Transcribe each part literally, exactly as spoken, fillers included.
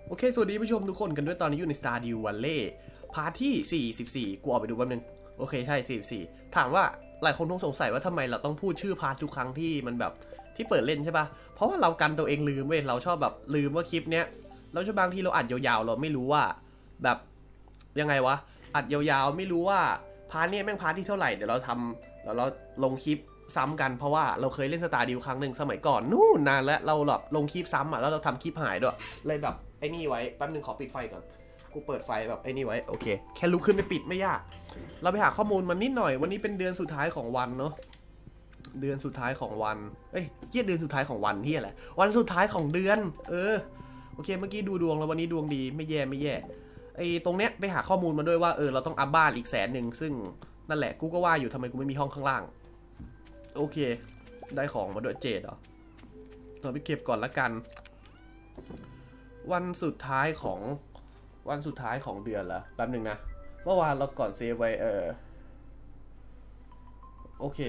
โอเคสวัสดีผู้ชมทุกคนกันด้วยตอนนี้อยู่ใน Stardew Valley พาร์ทที่สี่สิบสี่กูออกไปดูแป๊บนึงโอเคใช่สี่สิบสี่ถามว่าหลายคนคงสงสัยว่าทำไมเราต้องพูดชื่อพาร์ททุกครั้งที่มันแบบที่เปิดเล่นใช่ปะเพราะว่าเรากันตัวเองลืมเว้ยเราชอบแบบลืมว่าคลิปเนี้ยเราชอบบางทีเราอัดยาวๆเราไม่รู้ว่าแบบยังไงวะอัดยาวๆไม่รู้ว่าพาร์ทเนี้ยแม่งพาร์ทที่เท่าไหร่เดี๋ยวเราทำแล้วเราลงคลิปซ้ำกันเพราะว่าเราเคยเล่นสตาร์ดิวครั้งหนึ่งสมัยก่อนนู่นนานแล้วเราแบบลงคลิปซ้ำอ่ะแล้วเราทำคลิปหายด้วยเลยแบบไอ้นี่ไว้แป๊บนึงขอปิดไฟก่อนกูเปิดไฟแบบไอ้นี่ไว้โอเคแค่ลุกขึ้นไปปิดไม่ยากเราไปหาข้อมูลมานิดหน่อยวันนี้เป็นเดือนสุดท้ายของวันเนาะเดือนสุดท้ายของวันเอ้ยเยี่ยเดือนสุดท้ายของวันที่อะไรวันสุดท้ายของเดือนเออโอเคเมื่อกี้ดูดวงแล้ววันนี้ดวงดีไม่แย่ไม่แย่ไอ้ตรงเนี้ยไปหาข้อมูลมาด้วยว่าเออเราต้องอัพบ้านอีกแสนหนึ่งซึ่งนั่นแหละกูก็ว่าอยู่ทำไมกูไม่มีห้องข้างล่างโอเคได้ของมาด้วยเจดเหรอเราไปเก็บก่อนละกันวันสุดท้ายของวันสุดท้ายของเดือนละแป๊บหนึ่งนะเมื่อวานเราก่อนเซฟไว้เออโอเค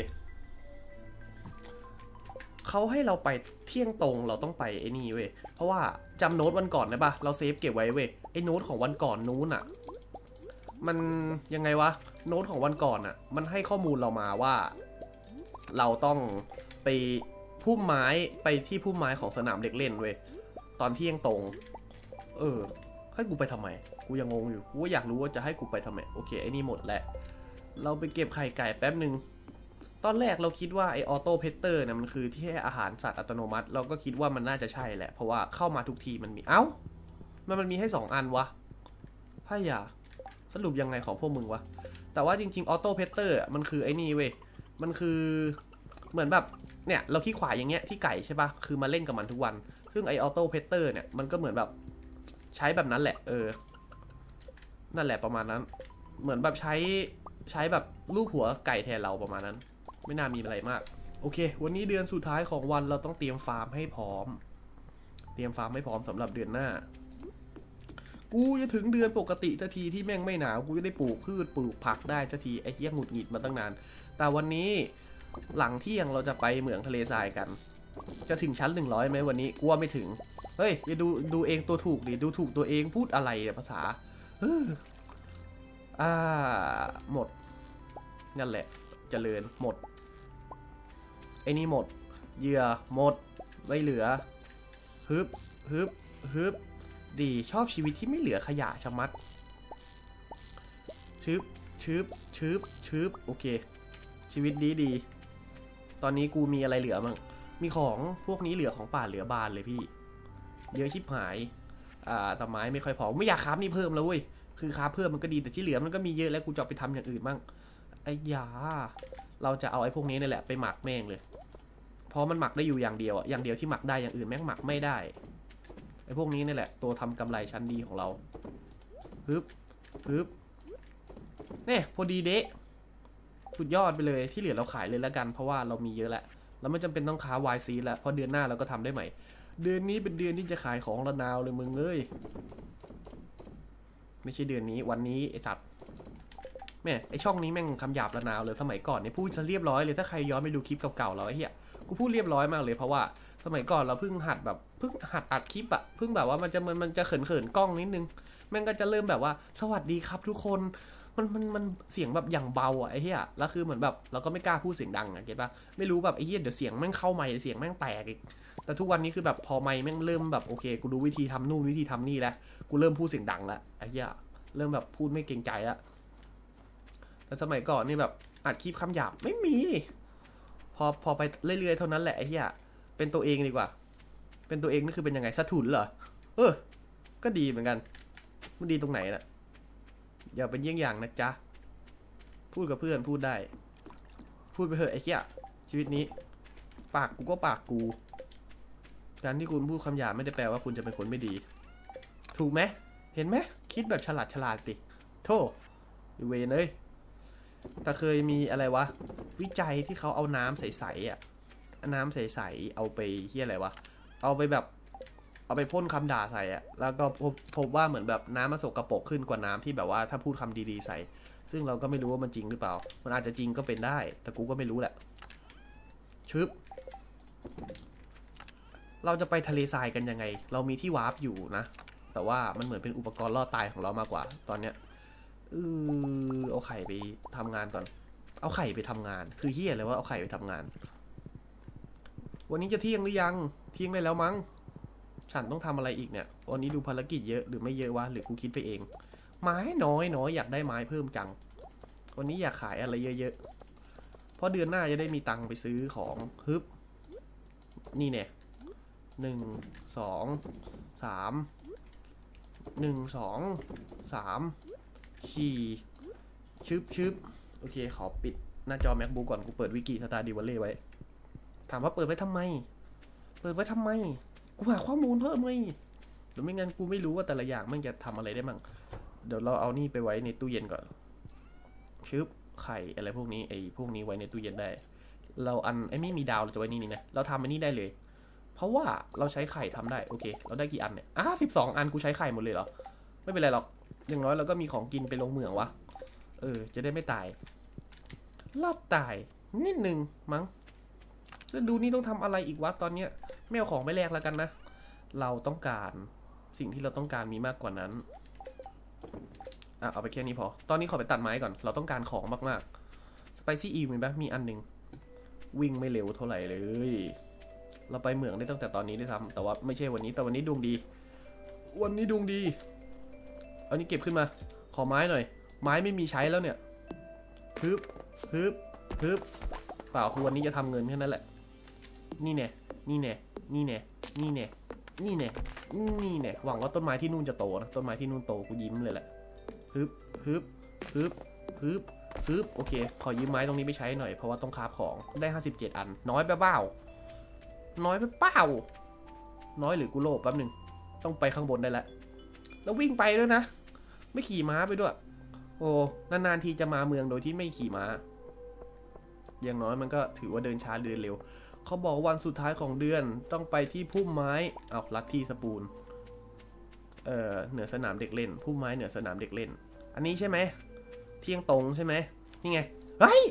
เขาให้เราไปเที่ยงตรงเราต้องไปไอ้นี่เว้ยเพราะว่าจำโน้ตวันก่อนได้ปะเราเซฟเก็บไว้เว้ยไอ้โน้ตของวันก่อนนู้นอ่ะมันยังไงวะโน้ตของวันก่อนอ่ะมันให้ข้อมูลเรามาว่าเราต้องไปพุ่มไม้ไปที่พุ่มไม้ของสนามเด็กเล่นเว้ยตอนเที่ยงตรงเออให้กูไปทำไมกูยังงงอยู่กูอยากรู้ว่าจะให้กูไปทำไมโอเคไอ้นี่หมดแล้วเราไปเก็บไข่ไก่แป๊บหนึ่งตอนแรกเราคิดว่าไอออโต้เพชเตอร์เนี่ยมันคือที่ให้อาหารสัตว์อัตโนมัติเราก็คิดว่ามันน่าจะใช่แหละเพราะว่าเข้ามาทุกทีมันมีเอ้ามันมันมีให้สองอันวะพ่ายาสรุปยังไงของพวกมึงวะแต่ว่าจริงๆออโต้เพชเตอร์มันคือไอ้นี่เว้ยมันคือเหมือนแบบเนี่ยเราขี้ขวาอย่างเงี้ยที่ไก่ใช่ปะคือมาเล่นกับมันทุกวันซึ่งไอออโต้เพชเตอร์เนี่ยมันก็เหมือนแบบใช้แบบนั้นแหละเออนั่นแหละประมาณนั้นเหมือนแบบใช้ใช้แบบรูปหัวไก่แทนเราประมาณนั้นไม่น่ามีอะไรมากโอเควันนี้เดือนสุดท้ายของวันเราต้องเตรียมฟาร์มให้พร้อมเตรียมฟาร์มให้พร้อมสำหรับเดือนหน้ากูจะถึงเดือนปกติทันทีที่แม่งไม่หนาวกูจะได้ปลูกพืชปลูกผักได้ทันทีไอ้เหี้ยหงุดหงิดมาตั้งนานแต่วันนี้หลังเที่ยงเราจะไปเหมืองทะเลทรายกันจะถึงชั้นหนึ่งร้อยไหมวันนี้กูว่าไม่ถึงเฮ้ยอย่าดูดูเองตัวถูกดิดูถูกตัวเองพูดอะไรภาษาเอออ่าหมดนั่นแหละเจริญหมดไอ้นี่หมดเหยื่อหมดไม่เหลือฮึบฮึบฮึบดีชอบชีวิตที่ไม่เหลือขยะชะมัดชึบชึบชึบชึบโอเคชีวิตดีดีตอนนี้กูมีอะไรเหลือมั่งมีของพวกนี้เหลือของป่าเหลือบานเลยพี่เยอะชิบหายอ่าแต่ไม้ไม่ค่อยพอไม่อยากคราฟนี่เพิ่มแล้วเว้ยคือคราฟเพิ่มมันก็ดีแต่ที่เหลือมันก็มีเยอะแล้วกูจะไปทำอย่างอื่นบ้างไอ้ยาเราจะเอาไอ้พวกนี้นี่แหละไปหมักแม่งเลยเพราะมันหมักได้อยู่อย่างเดียวอ่ะอย่างเดียวที่หมักได้อย่างอื่นแม่งหมักไม่ได้ไอ้พวกนี้นี่แหละตัวทำกำไรชั้นดีของเราฮึบฮึบเนี่ยพอดีเดะสุดยอดไปเลยที่เหลือเราขายเลยแล้วกันเพราะว่าเรามีเยอะแล้วเราไม่จำเป็นต้องค้าวายซีแล้วเพราะเดือนหน้าเราก็ทำได้ใหม่เดือนนี้เป็นเดือนที่จะขายของระนาวเลยมึงเอ้ยไม่ใช่เดือนนี้วันนี้ไอ้สัตว์แม่ไอช่องนี้แม่งคำหยาบระนาวเลยสมัยก่อนเนี่ยพูดจะเรียบร้อยเลยถ้าใครย้อนไปดูคลิปเก่าๆเราไอ้เหี้ยกูพูดเรียบร้อยมากเลยเพราะว่าสมัยก่อนเราเพิ่งหัดแบบเพิ่งหัดอัดคลิปอะเพิ่งแบบว่ามันจะมันมันจะเขินเขินกล้องนิดนึงแม่งก็จะเริ่มแบบว่าสวัสดีครับทุกคนมันมันมันเสียงแบบอย่างเบาอะไอ้เหี้ยแล้วคือเหมือนแบบเราก็ไม่กล้าพูดเสียงดังอะเก็ตปะไม่รู้แบบไอ้เหี้ยเดี๋ยวเสียงแม่งเข้าไมค์เสียงแม่งแตกอีกแต่ทุกวันนี้คือแบบพอไมค์แม่งเริ่มแบบโอเคกูรู้วิธีทำนู่นวิธีทำนี่แล้วกูเริ่มพูดเสียงดังแล้วไอ้เหี้ยเริ่มแบบพูดไม่เกรงใจแล้วแต่สมัยก่อนนี่แบบอัดคลิปคำหยาบไม่มีพอพอไปเรื่อยๆเท่านั้นแหละไอ้เหี้ยเป็นตัวเองดีกว่าเป็นตัวเองนี่คือเป็นยังไงสะทุนเหรอเออก็ดีเหมือนกันมันดีตรงไหนน่ะอย่าเป็นเยี่ยงอย่างนะจ๊ะพูดกับเพื่อนพูดได้พูดไปเถอะไอ้เหี้ยชีวิตนี้ปากกูก็ปากกูการที่คุณพูดคำหยาบไม่ได้แปลว่าคุณจะเป็นคนไม่ดีถูกไหมเห็นไหมคิดแบบฉลาดฉลาดสิโธ่อยู่เวรเลยแต่เคยมีอะไรวะวิจัยที่เขาเอาน้ำใสๆอ่ะน้ำใสๆเอาไปเหี้ยอะไรวะเอาไปแบบเอาไปพ่นคำด่าใส่อ่ะแล้วก็พบพบว่าเหมือนแบบน้ำมันสกปรกขึ้นกว่าน้ำที่แบบว่าถ้าพูดคำดีๆใส่ซึ่งเราก็ไม่รู้ว่ามันจริงหรือเปล่ามันอาจจะจริงก็เป็นได้แต่กูก็ไม่รู้แหละชึบเราจะไปทะเลทรายกันยังไงเรามีที่วาร์ปอยู่นะแต่ว่ามันเหมือนเป็นอุปกรณ์ล่อตายของเรามากกว่าตอนเนี้ยเออเอาไข่ไปทำงานก่อนเอาไข่ไปทำงานคือเฮียเลยว่าเอาไข่ไปทำงานวันนี้จะเที่ยงหรือยังเที่ยงได้แล้วมั้งฉันต้องทำอะไรอีกเนี่ยวันนี้ดูภารกิจเยอะหรือไม่เยอะวะหรือกูคิดไปเองไม้น้อยน้อยอยากได้ไม้เพิ่มจังวันนี้อยากขายอะไรเยอะๆเพราะเดือนหน้าจะได้มีตังค์ไปซื้อของฮึบนี่เนี่ยหนึ่งสองสามหนึ่งสองสามขี่ชึบชึบโอเคขอปิดหน้าจอ MacBook ก่อนกูเปิดวิกิสตาร์ดิวเล่ไว้ถามว่าเปิดไว้ทำไมเปิดไว้ทำไมกูหาข้อมูลเพิ่มไงหรือไม่งั้นกูไม่รู้ว่าแต่ละอย่างมันจะทำอะไรได้มั่งเดี๋ยวเราเอานี่ไปไว้ในตู้เย็นก่อนชึบไข่อะไรพวกนี้ไอ้พวกนี้ไว้ในตู้เย็นได้เราอันไอ้ไม่มีดาวเราจะไว้นี่นี่นะเราทำอันนี้ได้เลยเพราะว่าเราใช้ไข่ทำได้โอเคเราได้กี่อันเนี่ยอ่ะสิบสองอันกูใช้ไข่หมดเลยเหรอไม่เป็นไรหรอกอย่างน้อยเราก็มีของกินไปลงเหมืองวะเออจะได้ไม่ตายรอบตายนิดนึงมั้งแล้วดูนี่ต้องทำอะไรอีกวะตอนเนี้ยไม่เอาของไปแลกแล้วกันนะเราต้องการสิ่งที่เราต้องการมีมากกว่านั้นอ่ะเอาไปแค่นี้พอตอนนี้ขอไปตัดไม้ก่อนเราต้องการของมากๆสไปซี่อีมีปะมีอันหนึ่งวิ่งไม่เร็วเท่าไหร่เลยเราไปเหมืองได้ตั้งแต่ตอนนี้ด้วยซ้ำแต่ว่าไม่ใช่วันนี้แต่วันนี้ดวงดีวันนี้ดวงดีเอานี้เก็บขึ้นมาขอไม้หน่อยไม้ไม่มีใช้แล้วเนี่ยฮึบฮึบฮึบเปล่าคือวันนี้จะทำเงินแค่นั้นแหละนี่แน่นี่แน่นี่แน่นี่แน่นี่แน่นี่แน่หวังว่าต้นไม้ที่นู่นจะโตนะต้นไม้ที่นู่นโตกูยิ้มเลยแหละฮึบฮึบฮึบฮึบฮึบโอเคขอยืมไม้ตรงนี้ไปใช้หน่อยเพราะว่าต้องคราฟของได้ห้าสิบเจ็ดอันน้อยไปเปล่าน้อยไปเปล่าน้อยหรือกูโลภแป๊บนึงต้องไปข้างบนได้แล้วแล้ววิ่งไปด้วยนะไม่ขี่ม้าไปด้วยโอ้นานๆทีจะมาเมืองโดยที่ไม่ขี่ม้าอย่างน้อยมันก็ถือว่าเดินช้าเดินเร็วเขาบอกวันสุดท้ายของเดือนต้องไปที่พุ่มไม้เอาลัคกี้สปูนเอ่อเหนือสนามเด็กเล่นพุ่มไม้เหนือสนามเด็กเล่นอันนี้ใช่ไหมเที่ยงตรงใช่ไหมนี่ไงเฮ้ย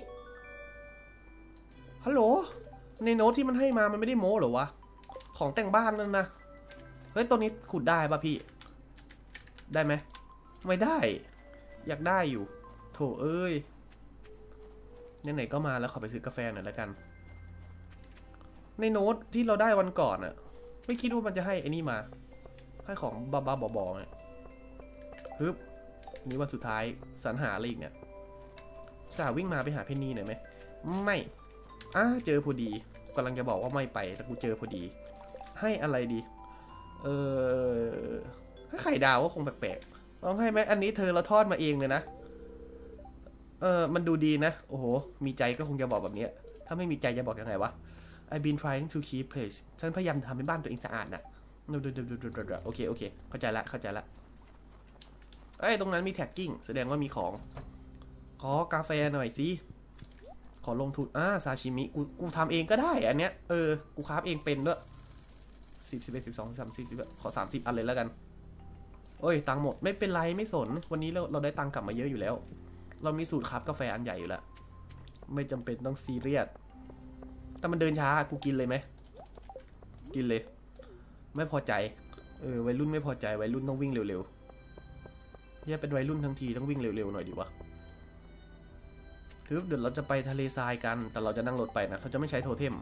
ฮัลโหลในโน้ตที่มันให้มามันไม่ได้โม้เหรอวะของแต่งบ้านนั่นนะเฮ้ยตัวนี้ขุดได้ป่ะพี่ได้ไหมไม่ได้อยากได้อยู่โถเอ้ยไหนๆก็มาแล้วขอไปซื้อกาแฟหน่อยแล้วกันในโน้ตที่เราได้วันก่อนอะไม่คิดว่ามันจะให้ไอ้นี่มาให้ของบ้าๆบอๆเนี่ยฮึบนี่วันสุดท้ายสรรหาอะไรอีกเนี่ยสาววิ่งมาไปหาเพนนีหน่อยไหมไม่อ้าเจอพอดีกำลังจะบอกว่าไม่ไปแต่กูเจอพอดีให้อะไรดีเออให้ไข่ดาวก็คงแปลกๆต้องให้ไหมอันนี้เธอเราทอดมาเองเลยนะเออมันดูดีนะโอ้โหมีใจก็คงจะบอกแบบนี้ถ้าไม่มีใจจะบอกยังไงวะ I've been trying to keep place ฉันพยายามทำให้บ้านตัวเองสะอาดนะโอเคโอเคเข้าใจละเข้าใจละเอ้ยตรงนั้นมีแท็กกิ้งแสดงว่ามีของขอกาแฟหน่อยสิขอลงทุนอ่าซาชิมิกูกูทำเองก็ได้อันเนี้ยเออกูคราฟเองเป็นด้วยสิบสิบเอ็ดสิบสองสามสิบสิบขอสามสิบอันเลยแล้วกันโอ้ยตังค์หมดไม่เป็นไรไม่สนวันนี้เราเราได้ตังค์กลับมาเยอะอยู่แล้วเรามีสูตรคราฟกาแฟอันใหญ่อยู่แล้วไม่จำเป็นต้องซีเรียสแต่มันเดินช้ากูกินเลยไหมกินเลยไม่พอใจเออวัยรุ่นไม่พอใจวัยรุ่นต้องวิ่งเร็วๆเนี่ยเป็นวัยรุ่นทั้งทีต้องวิ่งเร็วๆหน่อยดีวะคือเดี๋ยวเราจะไปทะเลทรายกันแต่เราจะนั่งรถไปนะเราจะไม่ใช้โทเทม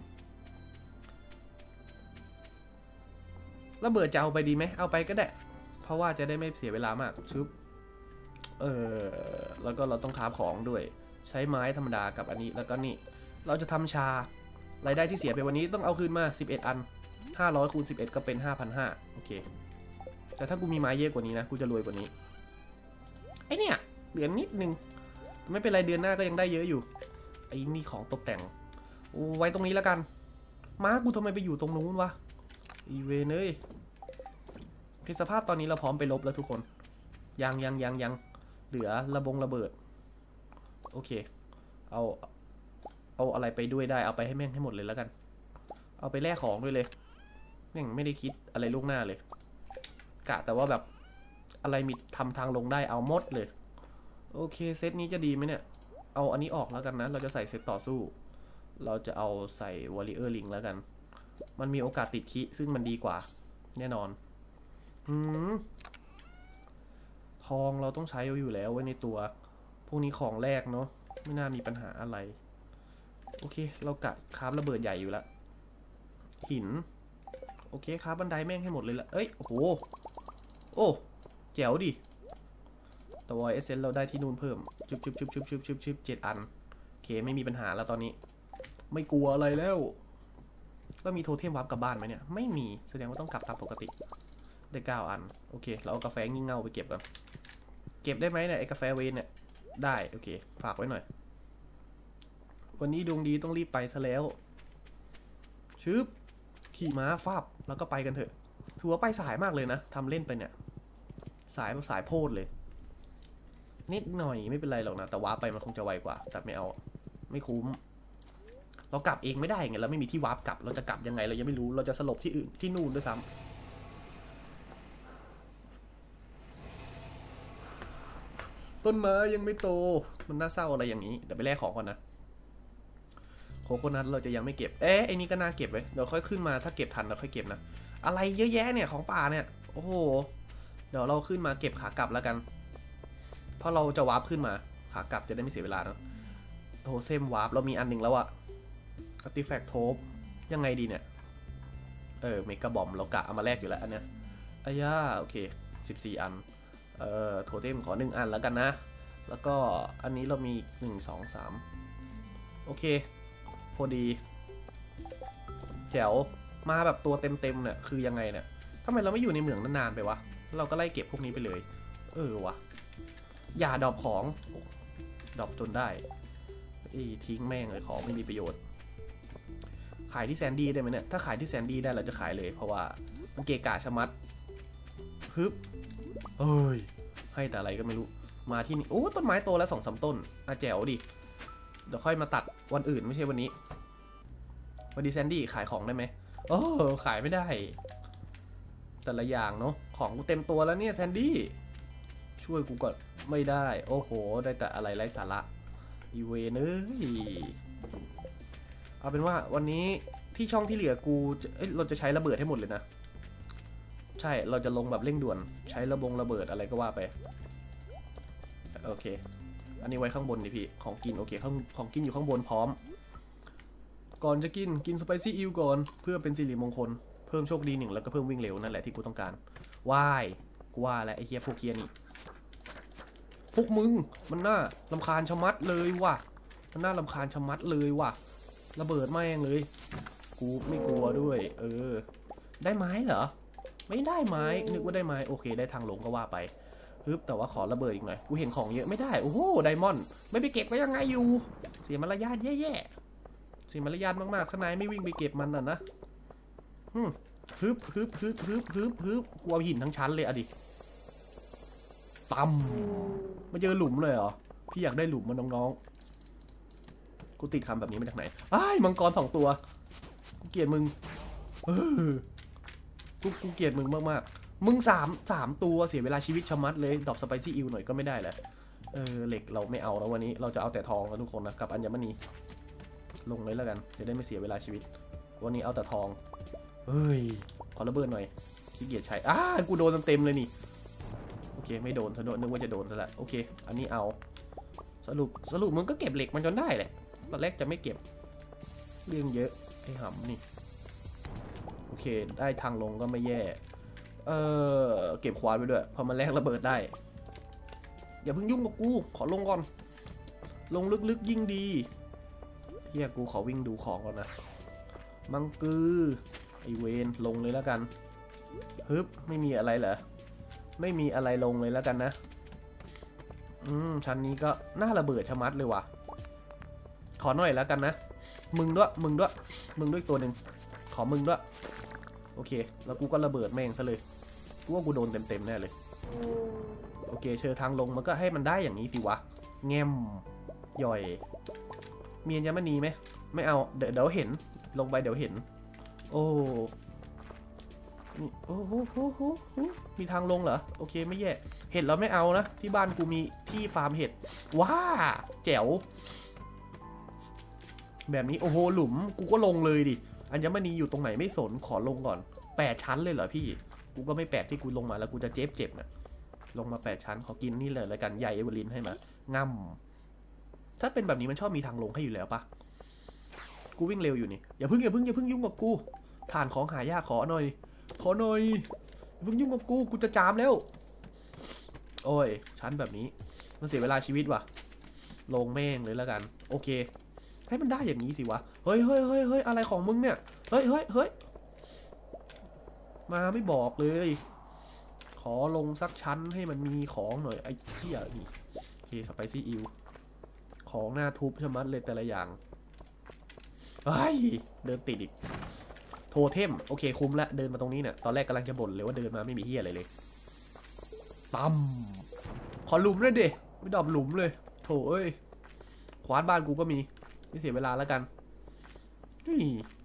แล้วเบิดจะเอาไปดีไหมเอาไปก็ได้เพราะว่าจะได้ไม่เสียเวลามากชุบเออแล้วก็เราต้องคราฟของด้วยใช้ไม้ธรรมดากับอันนี้แล้วก็นี่เราจะทำชารายได้ที่เสียไปวันนี้ต้องเอาคืนมาสิบเอ็ดอันห้าร้อยคูณสิบเอ็ดก็เป็น ห้าพันห้าร้อย โอเคแต่ถ้ากูมีไม้เยอะกว่านี้นะกูจะรวยกว่านี้ไอเนี่ยเหลือนิดนึงไม่เป็นไรเดือนหน้าก็ยังได้เยอะอยู่ไอ้นี่ของตกแต่งไว้ตรงนี้แล้วกันม้ากูทำไมไปอยู่ตรงนู้นวะอีเวนเอ้ยคือสภาพตอนนี้เราพร้อมไปลบแล้วทุกคนยังยังยังยังเหลือระบงระเบิดโอเคเอาเอาอะไรไปด้วยได้เอาไปให้แม่งให้หมดเลยแล้วกันเอาไปแลกของด้วยเลยแม่งไม่ได้คิดอะไรล่วงหน้าเลยกะแต่ว่าแบบอะไรมีทำทางลงได้เอาหมดเลยโอเคเซตนี้จะดีไหมเนี่ยเอาอันนี้ออกแล้วกันนะเราจะใส่เซตต่อสู้เราจะเอาใส่วอลเลเยอร์ลิงแล้วกันมันมีโอกาสติดคิซึ่งมันดีกว่าแน่นอนอืมทองเราต้องใช้อยู่แล้วไว้ในตัวพวกนี้ของแรกเนาะไม่น่ามีปัญหาอะไรโอเคเรากะคราฟระเบิดใหญ่อยู่แล้วหินโอเคคราฟบันไดแม่งให้หมดเลยละเอ้ยโอ้โหโอ้แจ๋วดิแต่วอยเอเซนเราได้ที่นู่นเพิ่มชุบชุบชุบชุบชุบชุบชุบเจ็ดอันโอเคไม่มีปัญหาแล้วตอนนี้ไม่กลัวอะไรแล้วแล้วมีโทเทมวาร์ปกลับบ้านไหมเนี่ยไม่มีแสดงว่าต้องกลับตามปกติได้เก้าอันโอเคเราเอากาแฟงี่เง่าไปเก็บก่อนเก็บได้ไหมเนี่ยไอ้กาแฟเวนเนี่ยได้โอเคฝากไว้หน่อยวันนี้ดวงดีต้องรีบไปซะแล้วชึบขี่ม้าฟาบแล้วก็ไปกันเถอะถือว่าไปสายมากเลยนะทำเล่นไปเนี่ยสายสายโพดเลยนิดหน่อยไม่เป็นไรหรอกนะแต่วาร์ปไปมันคงจะไวกว่าแต่ไม่เอาไม่คุ้มเรากลับเองไม่ได้ไงเราไม่มีที่วาร์ปกลับเราจะกลับยังไงเรายังไม่รู้เราจะสลบที่อื่นที่นู่นด้วยซ้ำต้นไม้ยังไม่โตมันน่าเศร้าอะไรอย่างนี้เดี๋ยวไปแลกของก่อนนะโคโคนัทเราจะยังไม่เก็บเอ๊ะไอ้นี่ก็น่าเก็บไว้เดี๋ยวค่อยขึ้นมาถ้าเก็บทันเราค่อยเก็บนะอะไรเยอะแยะเนี่ยของป่าเนี่ยโอ้โหเดี๋ยวเราขึ้นมาเก็บขากลับแล้วกันเพราะเราจะวาร์ปขึ้นมาขากลับจะได้ไม่เสียเวลาเนาะโทเซมวาร์ปเรามีอันหนึ่งแล้วอะอาร์ติแฟกต์โทบยังไงดีเนี่ยเออเมกะบอมเรากะเอามาแลกอยู่แล้วอันเนี้ยอ้ย่าโอเคสิบสี่อันเอ่อโทเทมขอหนึ่งอันแล้วกันนะแล้วก็อันนี้เรามีหนึ่ง สอง สามโอเคพอดีแจ๋วมาแบบตัวเต็มๆเนี่ยคือยังไงเนี่ยทำไมเราไม่อยู่ในเหมืองนานๆไปวะเราก็ไล่เก็บพวกนี้ไปเลยเออวะอย่าดรอปของดรอปจนได้อีทิ้งแม่งเลยของไม่มีประโยชน์ขายที่แซนดี้ได้ไหมเนี่ยถ้าขายที่แซนดี้ได้เราจะขายเลยเพราะว่ามันเกะกะชะมัดฮึบเอ้ยให้แต่อะไรก็ไม่รู้มาที่นี่โอ้ต้นไม้โตแล้วสองสามต้นอ่ะแจ๋วดิเดี๋ยวค่อยมาตัดวันอื่นไม่ใช่วันนี้วันดีแซนดี้ขายของได้ไหมโอ้ขายไม่ได้แต่ละอย่างเนาะของกูเต็มตัวแล้วเนี่ยแซนดี้ช่วยกูก่อนไม่ได้โอ้โหได้แต่อะไรไร้สาระอีเวนเอ้ยเอาเป็นว่าวันนี้ที่ช่องที่เหลือกูเอ้ยเราจะใช้ระเบิดให้หมดเลยนะใช่เราจะลงแบบเร่งด่วนใช้ระบงระเบิดอะไรก็ว่าไปโอเคอันนี้ไว้ข้างบนดิพี่ของกินโอเคข้างของกินอยู่ข้างบนพร้อมก่อนจะกินกินสไปซี่อิวก่อนเพื่อเป็นสิริมงคลเพิ่มโชคดีหนึ่งแล้วก็เพิ่มวิ่งเร็วนั่นแหละที่กูต้องการว่ายกูว่าแล้วไอ้เฮียพวกเฮียนี่พวกมึงมันน่ารำคาญชะมัดเลยว่ะมันน่ารำคาญชะมัดเลยว่ะระเบิดแม่งเลยกูไม่กลัวด้วยเออได้ไม้เหรอไม่ได้ไม้นึกว่าได้ไม้โอเคได้ทางลงก็ว่าไปฮึบแต่ว่าขอระเบิดอีกหน่อยกูเห็นของเยอะไม่ได้โอ้โหไดมอนด์ไม่ไปเก็บก็ยังไงอยู่เสียมารยาทแย่ๆเสียมารยาทมากๆข้างในไม่วิ่งไปเก็บมันน่ะนะฮึบฮึบฮึบฮึบฮึบฮึบฮึบกูเอาหินทั้งชั้นเลยอะดิตั้มมาเจอหลุมเลยเหรอพี่อยากได้หลุมมันน้องๆกูติดคำแบบนี้มาจากไหนอ้ายมังกรสองตัวกูเกลียดมึงเออกูกูเกลียดมึงมากๆมึงสามสามตัวเสียเวลาชีวิตชะมัดเลยดรอปสไปซี่อิวหน่อยก็ไม่ได้แหละเออเหล็กเราไม่เอาแล้ววันนี้เราจะเอาแต่ทองนะทุกคนนะกับอัญมณีลงเลยแล้วกันจะได้ไม่เสียเวลาชีวิตวันนี้เอาแต่ทองเฮ้ยขอระเบิดหน่อยขี้เกียจใช้อ้ากูโดนเต็มเลยนี่โอเคไม่โดนซะด้วยนึกว่าจะโดนซะแล้วโอเคอันนี้เอาสรุปสรุปมึงก็เก็บเหล็กมันจนได้แหละตอนแรกจะไม่เก็บเรื่องเยอะไอ้หำนี่โอเคได้ทางลงก็ไม่แย่เออเก็บควานไปด้วยพอมันแลกระเบิดได้อย่าเพิ่งยุ่งกับกูขอลงก่อนลงลึกๆยิ่งดีเฮียกูขอวิ่งดูของก่อนนะมังกือไอเวนลงเลยแล้วกันฮึบไม่มีอะไรเหรอไม่มีอะไรลงเลยแล้วกันนะอืมชั้นนี้ก็น่าระเบิดชะมัดเลยว่ะขอหน่อยแล้วกันนะมึงด้วยมึงด้วยมึงด้วยตัวหนึ่งขอมึงด้วยโอเคแล้วกูก็ระเบิดแม่งซะเลยกูว่ากูโดนเต็มๆแน่เลยโอเคเชิญทางลงมันก็ให้มันได้อย่างนี้สิวะแง้มย่อยมีอัญมณีไหมไม่เอาเดี๋ยวเดี๋ยวเห็นลงไปเดี๋ยวเห็นโอ้นี่โอ้โหโอ้โหมีทางลงเหรอโอเคไม่แย่เห็ดเราไม่เอานะที่บ้านกูมีที่ฟาร์มเห็ดว้าแจ๋วแบบนี้โอ้โหหลุมกูก็ลงเลยดิอัญมณีอยู่ตรงไหนไม่สนขอลงก่อนแปดชั้นเลยเหรอพี่กูก็ไม่แปลกที่กูลงมาแล้วกูจะเจ็บเจ็บนะลงมาแปดชั้นขอกินนี่เลยแล้วกันใหญ่เอเวอร์ลินให้มาง่ำถ้าเป็นแบบนี้มันชอบมีทางลงให้อยู่แล้วปะกูวิ่งเร็วอยู่นี่อย่าพึ่งอย่าพึ่งอย่าพึ่งยุ่งกับกูฐานของหายากขอหน่อยขอหน่อยอย่าพึ่งยุ่งกับกูกูจะจามแล้วโอ้ยชั้นแบบนี้มันเสียเวลาชีวิตว่ะลงแม่งเลยแล้วกันโอเคให้มันได้อย่างนี้สิวะเฮ้ยเฮ้ยเฮ้ยเฮ้ยอะไรของมึงเนี่ยเฮ้ยเฮ้ยเฮ้ยมาไม่บอกเลยขอลงสักชั้นให้มันมีของหน่อยไอ้เหี้ยนี่โอเคสไปซี่อิวของหน้าทุบชะมัดเลยแต่ละอย่างเฮ้ยเดินติดอีกโทเทมโอเคคุ้มละเดินมาตรงนี้เนี่ยตอนแรกกำลังจะบ่นเลยว่าเดินมาไม่มีเหี้ยอะไรเลยตั้มขอหลุมเลยเด็ไม่ดอบหลุมเลยโถเอ้ยขวานบ้านกูก็มีไม่เสียเวลาแล้วกันนี่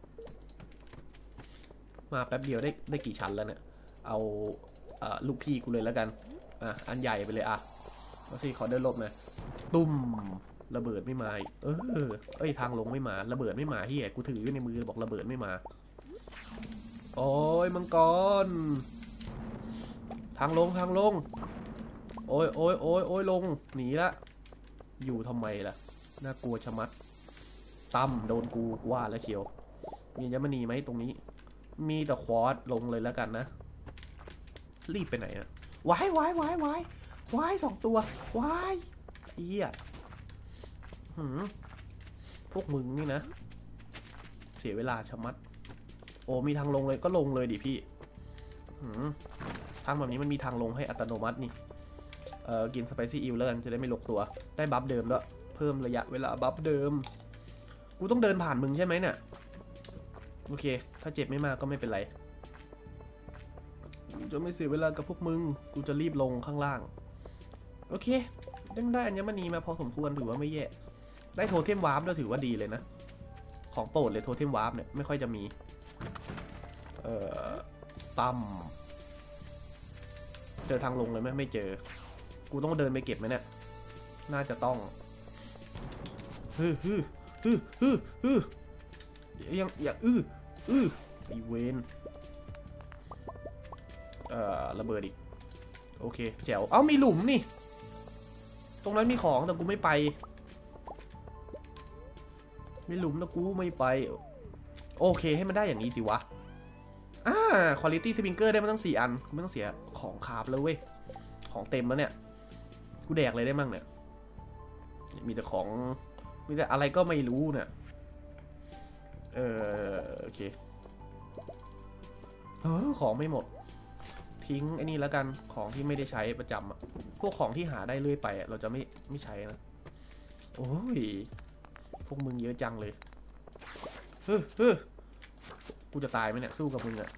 มาแป๊บเดียวได้ได้กี่ชั้นแล้วเนี่ยเอาเอ่อลูกพี่กูเลยแล้วกันอ่ะอันใหญ่ไปเลยอ่ะมาสิขอเดินหลบหน่อยตุ้มระเบิดไม่มาเออเอ้ยทางลงไม่มาระเบิดไม่มาเฮียกูถืออยู่ในมือบอกระเบิดไม่มาโอ้ยมังกรทางลงทางลงโอ้ยโอ้ยโอ้ยโอ้ยลงหนีละอยู่ทำไมล่ะน่ากลัวชะมัดตั้มโดนกูว่าแล้วเชียวมียัมมณีไหมตรงนี้มีแต่ควอตลงเลยแล้วกันนะรีบไปไหนอะวายวายวายวายวายสองตัววายเฮียหืมพวกมึงนี่นะเสียเวลาชะมัดโอ้มีทางลงเลยก็ลงเลยดิพี่หืมทางแบบนี้มันมีทางลงให้อัตโนมัตินี่เออกินสไปซี่อิวแล้วกันจะได้ไม่ลกตัวได้บัฟเดิมด้วยเพิ่มระยะเวลาบัฟเดิมกูต้องเดินผ่านมึงใช่ไหมเนี่ยโอเคถ้าเจ็บไม่มากก็ไม่เป็นไรจะไม่เสียเวลากับพวกมึงกูจะรีบลงข้างล่างโอเคได้ได้อัญมณีมาพอสมควรถือว่าไม่แย่ได้โทเทมวาร์ปแล้วถือว่าดีเลยนะของโปรดเลยโทเทมวาร์ปเนี่ยไม่ค่อยจะมีเอ่อตั้มเจอทางลงเลยไหมไม่เจอกูต้องเดินไปเก็บไหมเนี่ยน่าจะต้องฮึฮึฮึฮึฮึยังอย่าอื้ออื้ออีเวนเอ่อระเบิดอีกโอเคแจ๋วเอ้ามีหลุมนี่ตรงนั้นมีของแต่กูไม่ไปมีหลุมแต่กูไม่ไปโอเคให้มันได้อย่างนี้สิวะอ่าคุณภาพสปริงเกอร์ได้มาตั้งสี่อันไม่ต้องเสียของคาบเลยเว้ยของเต็มแล้วเนี่ยกูแดกเลยได้มั่งเนี่ยมีแต่ของมีแต่อะไรก็ไม่รู้เนี่ยเออโอเคเออของไม่หมดทิ้งไอ้นี่แล้วกันของที่ไม่ได้ใช้ประจำอะพวกของที่หาได้เรื่อยไปอะเราจะไม่ไม่ใช้นะโอ้ยพวกมึงเยอะจังเลยเฮ้ยเฮ้ยกูจะตายไหมเนี่ยสู้กับมึงอะ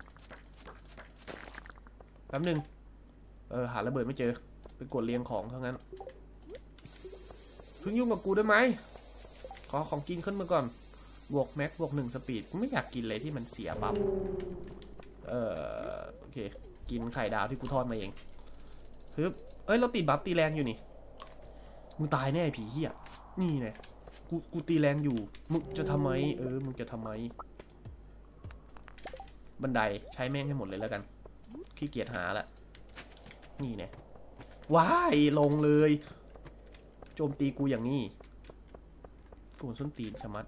แป๊บนึงเออหาระเบิดไม่เจอไปกดเรียงของเท่านั้นเพิ่งยุ่งกับกูได้ไหมขอของกินขึ้นมาก่อนบวกแม็กบวกหนึ่งสปีดไม่อยากกินเลยที่มันเสียบัฟเออโอเคกินไข่ดาวที่กูทอดมาเองฮึบเอ้ยเราติดบัฟตีแรงอยู่นี่มึงตายแน่ผีเหี้ยนี่ไงกูกูตีแรงอยู่มึงจะทำไมเออมึงจะทำไมบันไดใช้แม่งให้หมดเลยแล้วกันขี้เกียจหาละนี่ไงว้ายลงเลยโจมตีกูอย่างนี้กูส้นตีนชะมัด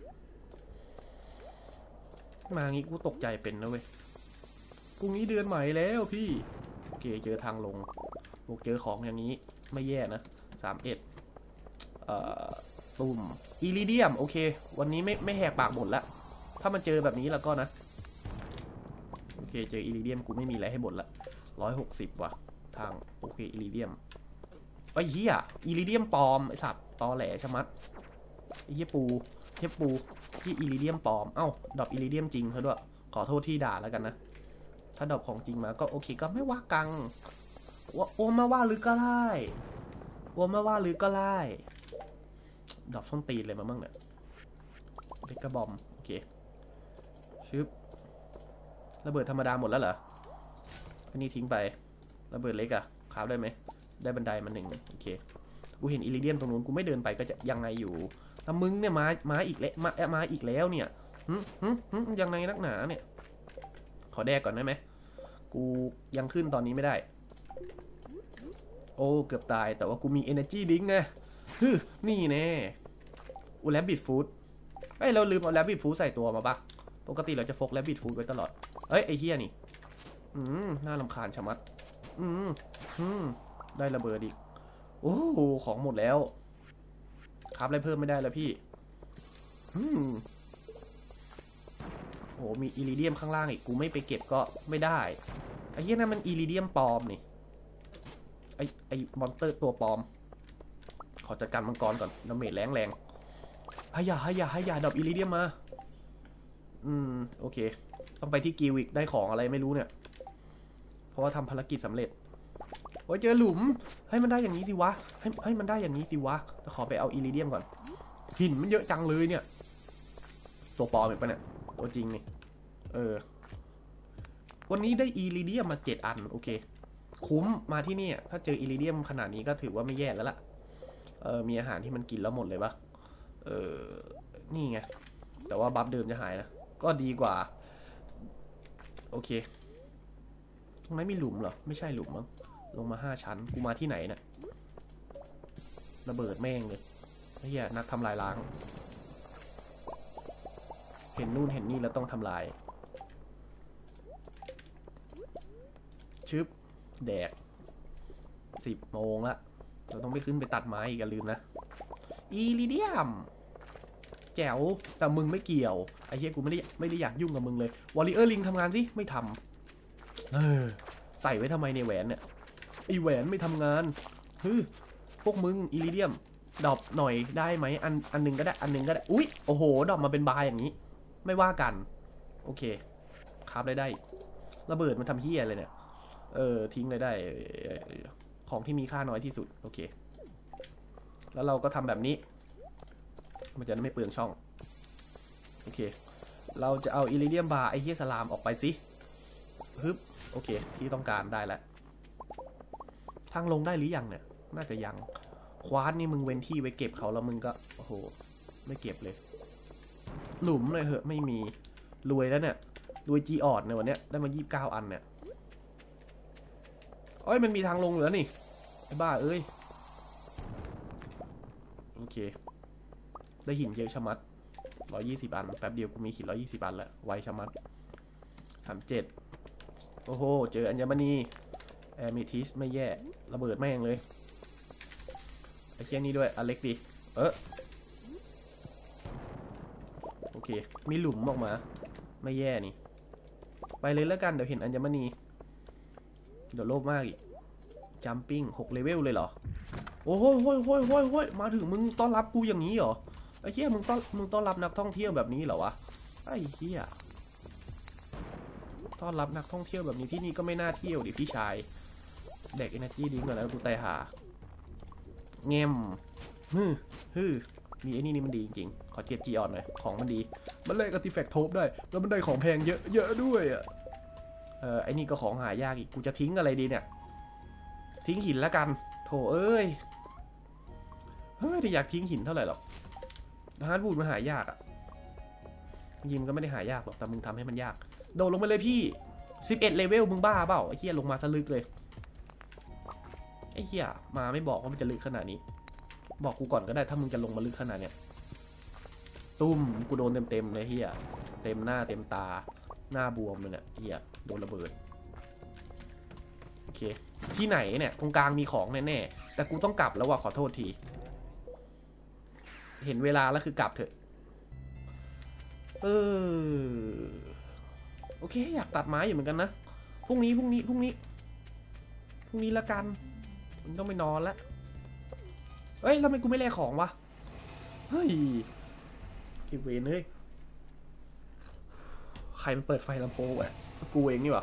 มางี้กูตกใจเป็นนะเว้ยพรุ่งนี้เดือนใหม่แล้วพี่โอเคเจอทางลงบวกเจอของอย่างนี้ไม่แย่นะสามเอ็ดเอ่อตุ่มอิริเดียมโอเควันนี้ไม่ไม่แหกปากหมดแล้วถ้ามันเจอแบบนี้แล้วก็นะโอเคเจออิริเดียมกูไม่มีอะไรให้บ่นละร้อยหกสิบว่ะทางโอเคอิริเดียมไอ้เหี้ยอิริเดียมปลอมไอ้สัตว์ตอแหลชะมัดไอ้เหี้ยปูเหี้ยปูที่อิริเดียมปลอมเอ้าดอกอิริเดียมจริงเขาด้วยขอโทษที่ด่าแล้วกันนะถ้าดอกของจริงมาก็โอเคก็ไม่ว่ากังว่าโอมาว่าหรือก็ได้โอมาว่าหรือก็ได้ดอกส้นตีนเลยมาบ้างเนี่ยเบกกระบอมโอเคชึบระเบิดธรรมดาหมดแล้วเหรออันนี้ทิ้งไประเบิดเล็กอะคราฟได้ไหมได้บันไดมาหนึ่งโอเคกูเห็นอิริเดียมตรงนู้นกูไม่เดินไปก็จะยังไงอยู่แต่มึงเนี่ยมามาอีกแล้วมามาอีกแล้วเนี่ยหึหึหึยังไงนักหนาเนี่ยขอแดกก่อนได้ไหมกูยังขึ้นตอนนี้ไม่ได้โอ้เกือบตายแต่ว่ากูมี energy drink ไงฮึนี่แน่อูแลบบิดฟู้ดเอ้ยเราลืมเอาแลบบิดฟู้ดใส่ตัวมาปะปกติเราจะพกแลบบิดฟู้ดไว้ตลอดเอ้ยไอเฮียนี่อืมน่ารำคาญชะมัดอืมอืมได้ระเบิดอีกโอ้โหของหมดแล้วครับอะไรเพิ่มไม่ได้แล้วพี่อืมโอ้มีอิริเดียมข้างล่างอีกกูไม่ไปเก็บก็ไม่ได้ไอ้เหี้ยนั่นมันอิริเดียมปลอมนี่ไอ้ไอ้มอนเตอร์ตัวปลอมขอจัดการมังกรก่อนดาเมจแรงแรงให้ยาให้ยาให้ยาดอกอิริเดียมมาอืมโอเคต้องไปที่กิวิกได้ของอะไรไม่รู้เนี่ยเพราะว่าทำภารกิจสำเร็จโอ้ยเจอหลุมให้มันได้อย่างนี้สิวะให้ให้มันได้อย่างนี้สิวะแต่ขอไปเอาอิริเดียมก่อนหินมันเยอะจังเลยเนี่ยตัวปลอมอีกปะเนี่ยตัวจริงนี่เออวันนี้ได้อิริเดียมมาเจ็ดอันโอเคคุ้มมาที่นี่ถ้าเจออิริเดียมขนาดนี้ก็ถือว่าไม่แย่แล้วล่ะเออมีอาหารที่มันกินแล้วหมดเลยปะเออนี่ไงแต่ว่าบัฟเดิมจะหายนะก็ดีกว่าโอเคตรงนั้นมีหลุมเหรอไม่ใช่หลุมมั้งลงมาห้าชั้นกูมาที่ไหนเนี่ยระเบิดแม่งเลยไอ้เหี้ยนักทำลายล้างเห็นนู่นเห็นนี่แล้วต้องทำลายชึบแดกสิบโมงละเราต้องไปขึ้นไปตัดไม้อีกอย่าลืมนะอีริเดียมแจ๋วแต่มึงไม่เกี่ยวไอ้เหี้ยกูไม่ได้ไม่ได้อยากยุ่งกับมึงเลยวอลเลเยอร์ลิงทำงานสิไม่ทำเออใส่ไว้ทำไมในแหวนเนี่ยไอแหวนไม่ทำงานฮึพวกมึงอีริเดียมดรอปหน่อยได้ไหมอันอันนึงก็ได้อันนึงก็ได้อุ๊ยโอ้โหดรอปมาเป็นบาร์อย่างนี้ไม่ว่ากันโอเคครับได้ได้ระเบิดมันทำเหี้ยเลยเนี่ยเออทิ้งเลยได้ของที่มีค่าน้อยที่สุดโอเคแล้วเราก็ทำแบบนี้มันจะไม่เปลืองช่องโอเคเราจะเอาอิริเดียมบาร์ไอเฮียสลามออกไปสิฮึบโอเคที่ต้องการได้แล้วทางลงได้หรือยังเนี่ยน่าจะยังควาดนี่มึงเว้นที่ไว้เก็บเขาแล้วมึงก็โอ้โหไม่เก็บเลยหลุมเลยเหอะไม่มีรวยแล้วเนี่ยรวยจีออดในวันเนี้ยได้มายี่สิบเก้าอันเนี่ยโอ้ยมันมีทางลงเหลือนี่ไอ้บ้าเอ้ยโอเคได้หินเยอะชะมัดร้อยยี่สิบอันแป๊บเดียวกูมีหินร้อยยี่สิบอันแล้วไวชะมัดสามเจ็ดโอ้โหเจออัญมณีแอมิทิสไม่แย่ระเบิดแม่งเลยไอ้เชี่ยนี้ด้วยอเล็กดิเออโอเคมีหลุมออกมาไม่แย่นี่ไปเลยแล้วกันเดี๋ยวเห็นอัญมณีเดี๋ยวโลภมากอีกจัมปิ้งหกเลเวลเลยเหรอโอ้โหโห้ยโห้ยโห้ยโห้ยมาถึงมึงต้อนรับกูอย่างนี้เหรอไอ้เหี้ยมึงต้อนมึงต้อนรับนักท่องเที่ยวแบบนี้เหรอวะไอ้เหี้ยต้อนรับนักท่องเที่ยวแบบนี้ที่นี่ก็ไม่น่าเที่ยวดิพี่ชายเด็กเอเนอร์จีดิ้งก่อนแล้วกูตายหาเงี้ยมฮึฮึมีไอ้นี่นี่มันดีจริงๆขอเทียบจีออนหน่อยของมันดีมันแลกกับติแฟกโทบได้แล้วมันได้ของแพงเยอะเยอะด้วยอ่ะเออไอ้นี่ก็ของหายากอีกกูจะทิ้งอะไรดีเนี่ยทิ้งหินแล้วกันโถเอ้ยเฮ้ยแต่อยากทิ้งหินเท่าไหร่หรอกฮาร์ดบูดมันหายากอ่ะยิมก็ไม่ได้หายากหรอกแต่มึงทำให้มันยากโดดลงไปเลยพี่สิบเอ็ดเลเวลมึงบ้าเปล่าไอ้เหี้ยลงมาซะลึกเลยไอ้เหี้ยมาไม่บอกว่ามันจะลึกขนาดนี้บอกกูก่อนก็ได้ถ้ามึงจะลงมาลึกขนาดเนี้ยตุ้มกูโดนเต็มๆเลยเหี้ยเต็มหน้าเต็มตาหน้าบวมเลยเนี่ยเหี้ยโดนระเบิดโอเคที่ไหนเนี่ยตรงกลางมีของแน่ๆแต่กูต้องกลับแล้วว่ะขอโทษทีเห็นเวลาแล้วคือกลับเถอะเออโอเคอยากตัดไม้อยู่เหมือนกันนะพรุ่งนี้พรุ่งนี้พรุ่งนี้พรุ่งนี้ละกันมึงต้องไปนอนแล้วเฮ้ยทำไมกูไม่แลกของวะเฮ้ยอีเวนเฮ้ยใครมันเปิดไฟลำโพงวะกูเองนี่วะ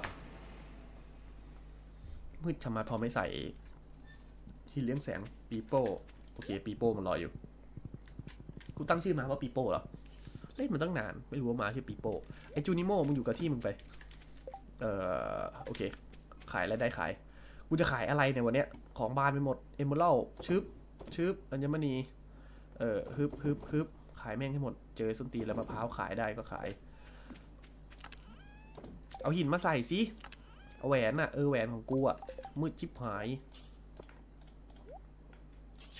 มืดชะมัดพอไม่ใส่หินเลี้ยงแสงปีโป้โอเคปีโป้มันรออยู่กูตั้งชื่อมาว่าปีโป้เหรอเล่นมันตั้งนานไม่รู้ว่ามาชื่อปีโป้ไอจูนิโม่มึงอยู่กับที่มึงไปเอ่อโอเคขายแล้วได้ขายกูจะขายอะไรในวันเนี้ยของบานไปหมดเอมเมอรัลชึบชึบอัญมณีเอ่อฮึบฮึบฮึบขายแม่งให้หมดเจอส้นตีนแล้วมะพร้าวขายได้ก็ขายเอาหินมาใส่สิเอาแหวนน่ะเออแหวนของกูอ่ะมืดชิบหาย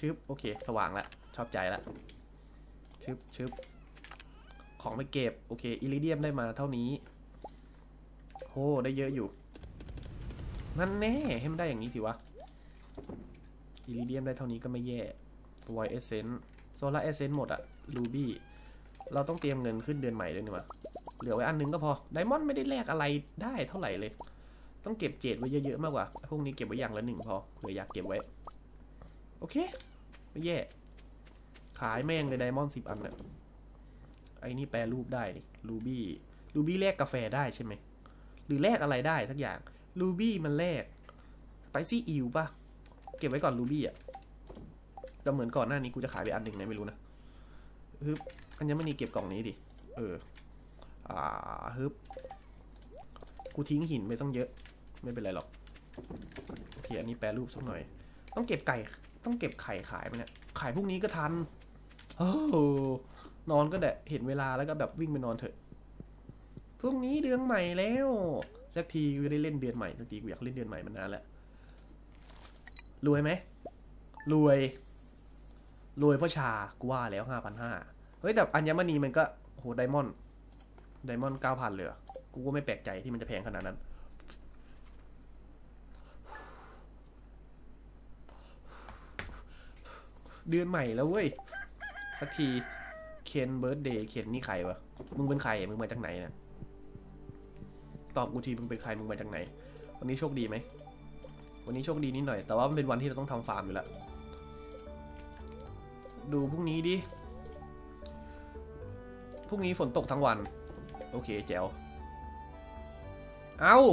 ชึบโอเคสว่างแล้วชอบใจแล้วชึบชึบของไปเก็บโอเคอิริเดียมได้มาเท่านี้โหได้เยอะอยู่นั่นแน่ให้มันได้อย่างนี้สิวะอิริเดียมได้เท่านี้ก็ไม่แย่ไวเอเซนโซลาร์เอเซนหมดอะรูบี้เราต้องเตรียมเงินขึ้นเดือนใหม่ด้วยนี่วะเหลือไว้อันนึงก็พอไดมอนด์ไม่ได้แลกอะไรได้เท่าไหร่เลยต้องเก็บเจดไว้เยอะๆมากกว่าพวกนี้เก็บไว้อย่างละหนึ่งพอเผื่ออยากเก็บไว้โอเคไม่แย่ขายแม่งเลยไดมอนด์สิบอันเนี่ยไอ้นี่แปรรูปได้ดิรูบี้รูบี้แลกกาแฟได้ใช่ไหมหรือแลกอะไรได้สักอย่างรูบี้มันแลกสไปซี่อิวป่ะเก็บไว้ก่อนรูบี้อ่ะแต่เหมือนก่อนหน้านี้กูจะขายไปอันหนึ่งไหนไม่รู้นะฮึบอันยังไม่มีเก็บกล่องนี้ดิเอออ่าฮึบกูทิ้งหินไปต้องเยอะไม่เป็นไรหรอกโอเคอันนี้แปรรูปสักหน่อยต้องเก็บไก่ต้องเก็บไข่ขายไหมเนี่ยขายพวกนี้ก็ทันโอ้นอนก็ได้เห็นเวลาแล้วก็แบบวิ่งไปนอนเถอะพรุ่งนี้เดือนใหม่แล้วสักทีกูได้เล่นเดือนใหม่สักทีกูอยากเล่นเดือนใหม่มานานแล้วรวยไหมรวยรวยเพราะชากูว่าแล้วห้าพันห้าเฮ้ยแต่อัญมณีมันก็โหไดมอนด์ไดมอนด์เก้าพันเลยกูก็ไม่แปลกใจที่มันจะแพงขนาดนั้นเดือนใหม่แล้วเว้ยสักทีเคนเบิร์ดเดย์เคนนี่ใครวะมึงเป็นใครมึงมาจากไหนเนี่ยตอบกูทีมึงเป็นใครมึงมาจากไหนวันนี้โชคดีไหมวันนี้โชคดีนิดหน่อยแต่ว่ามันเป็นวันที่เราต้องทำฟาร์มอยู่แล้วดูพรุ่งนี้ดิพรุ่งนี้ฝนตกทั้งวันโอเคแจ๋วเอา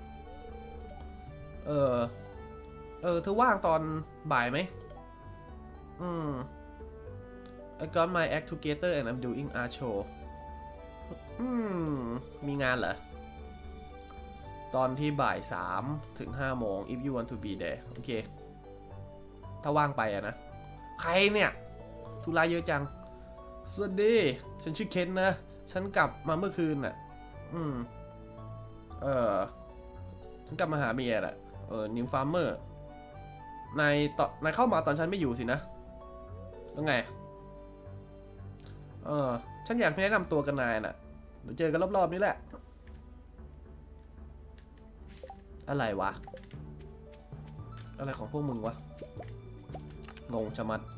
เออเออเธอว่างตอนบ่ายไหมอืม I got my act together and I'm doing art show อืมมีงานเหรอตอนที่บ่ายสามถึงห้าโมง if you want to be there โอเคถ้าว่างไปอะนะใครเนี่ยธุระเยอะจังสวัสดีฉันชื่อเคนนะฉันกลับมาเมื่อคืนน่ะอืมเออฉันกลับมาหาเมียแหละเออนิวฟาร์มเมอร์นายตอนนายเข้ามาตอนฉันไม่อยู่สินะแล้วไงเออฉันอยากแนะนำตัวกับนายน่ะเดี๋ยวเจอกันรอบๆนี้แหละอะไรวะอะไรของพวกมึงวะงงชะมัด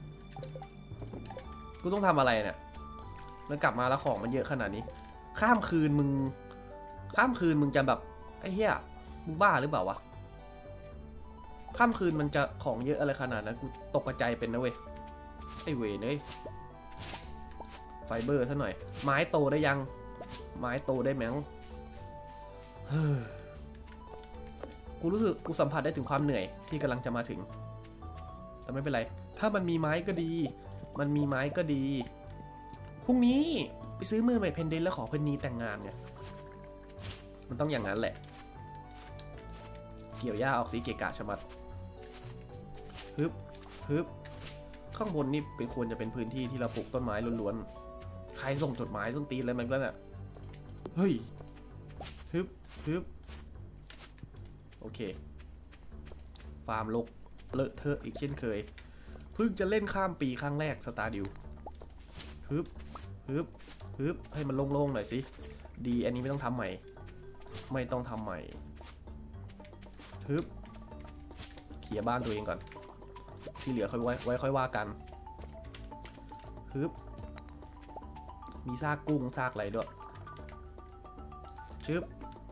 กูต้องทำอะไรเนี่ยแล้วกลับมาแล้วของมันเยอะขนาดนี้ข้ามคืนมึงข้ามคืนมึงจะแบบไอ้เหี้ยมึงบ้าหรือเปล่าวะข้ามคืนมันจะของเยอะอะไรขนาดนั้นกูตกใจเป็นนะเว้ยไอ้เวรเอ้ยไฟเบอร์ซะหน่อยไม้โตได้ยังไม้โตได้แมั้งเฮ้ยกูรู้สึกกูสัมผัสได้ถึงความเหนื่อยที่กำลังจะมาถึงแต่ไม่เป็นไรถ้ามันมีไม้ก็ดีมันมีไม้ก็ดีพรุ่งนี้ไปซื้อมือใหม่เพนเดนแล้วขอเพนนีแต่งงานเนี่ยมันต้องอย่างนั้นแหละเกี่ยวหญ้าออกสีเกะกะชะมัดฮึบฮึบข้างบนนี่เป็นควรจะเป็นพื้นที่ที่เราปลูกต้นไม้ล้วนๆใครส่งจดหมายต้นตีนอะไรมันก็น่ะเฮ้ยฮึบฮึบโอเคฟาร์มลกเลอะเทอะอีกเช่นเคยเพิ่งจะเล่นข้ามปีครั้งแรกสตาร์ดิวฮึบฮึบฮึบให้มันโล่งๆหน่อยสิดีอันนี้ไม่ต้องทำใหม่ไม่ต้องทำใหม่ฮึบเขี่ยบ้านตัวเองก่อนที่เหลือค่อยไว้ไว้ค่อยว่ากันฮึบมีซากกุ้งซากอะไรด้วยชึบ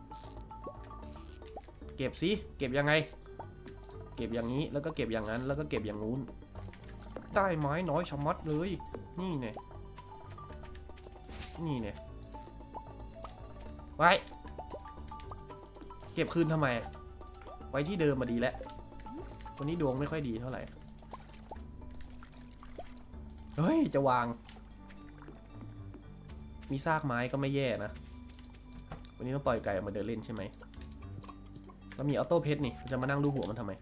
เก็บสิเก็บยังไงเก็บอย่างนี้แล้วก็เก็บอย่างนั้นแล้วก็เก็บอย่างนู้นได้ไม้น้อยชะมัดเลยนี่เนี่ยนี่เนี่ยไว้เก็บคืนทำไมไว้ที่เดิมมาดีแล้ววันนี้ดวงไม่ค่อยดีเท่าไหร่เฮ้ยจะวางมีซากไม้ก็ไม่แย่นะวันนี้ต้องปล่อยไก่ออกมาเดินเล่นใช่ไหมแล้วมีออโต้เพชรนี่จะมานั่งดูหัวมันทำไม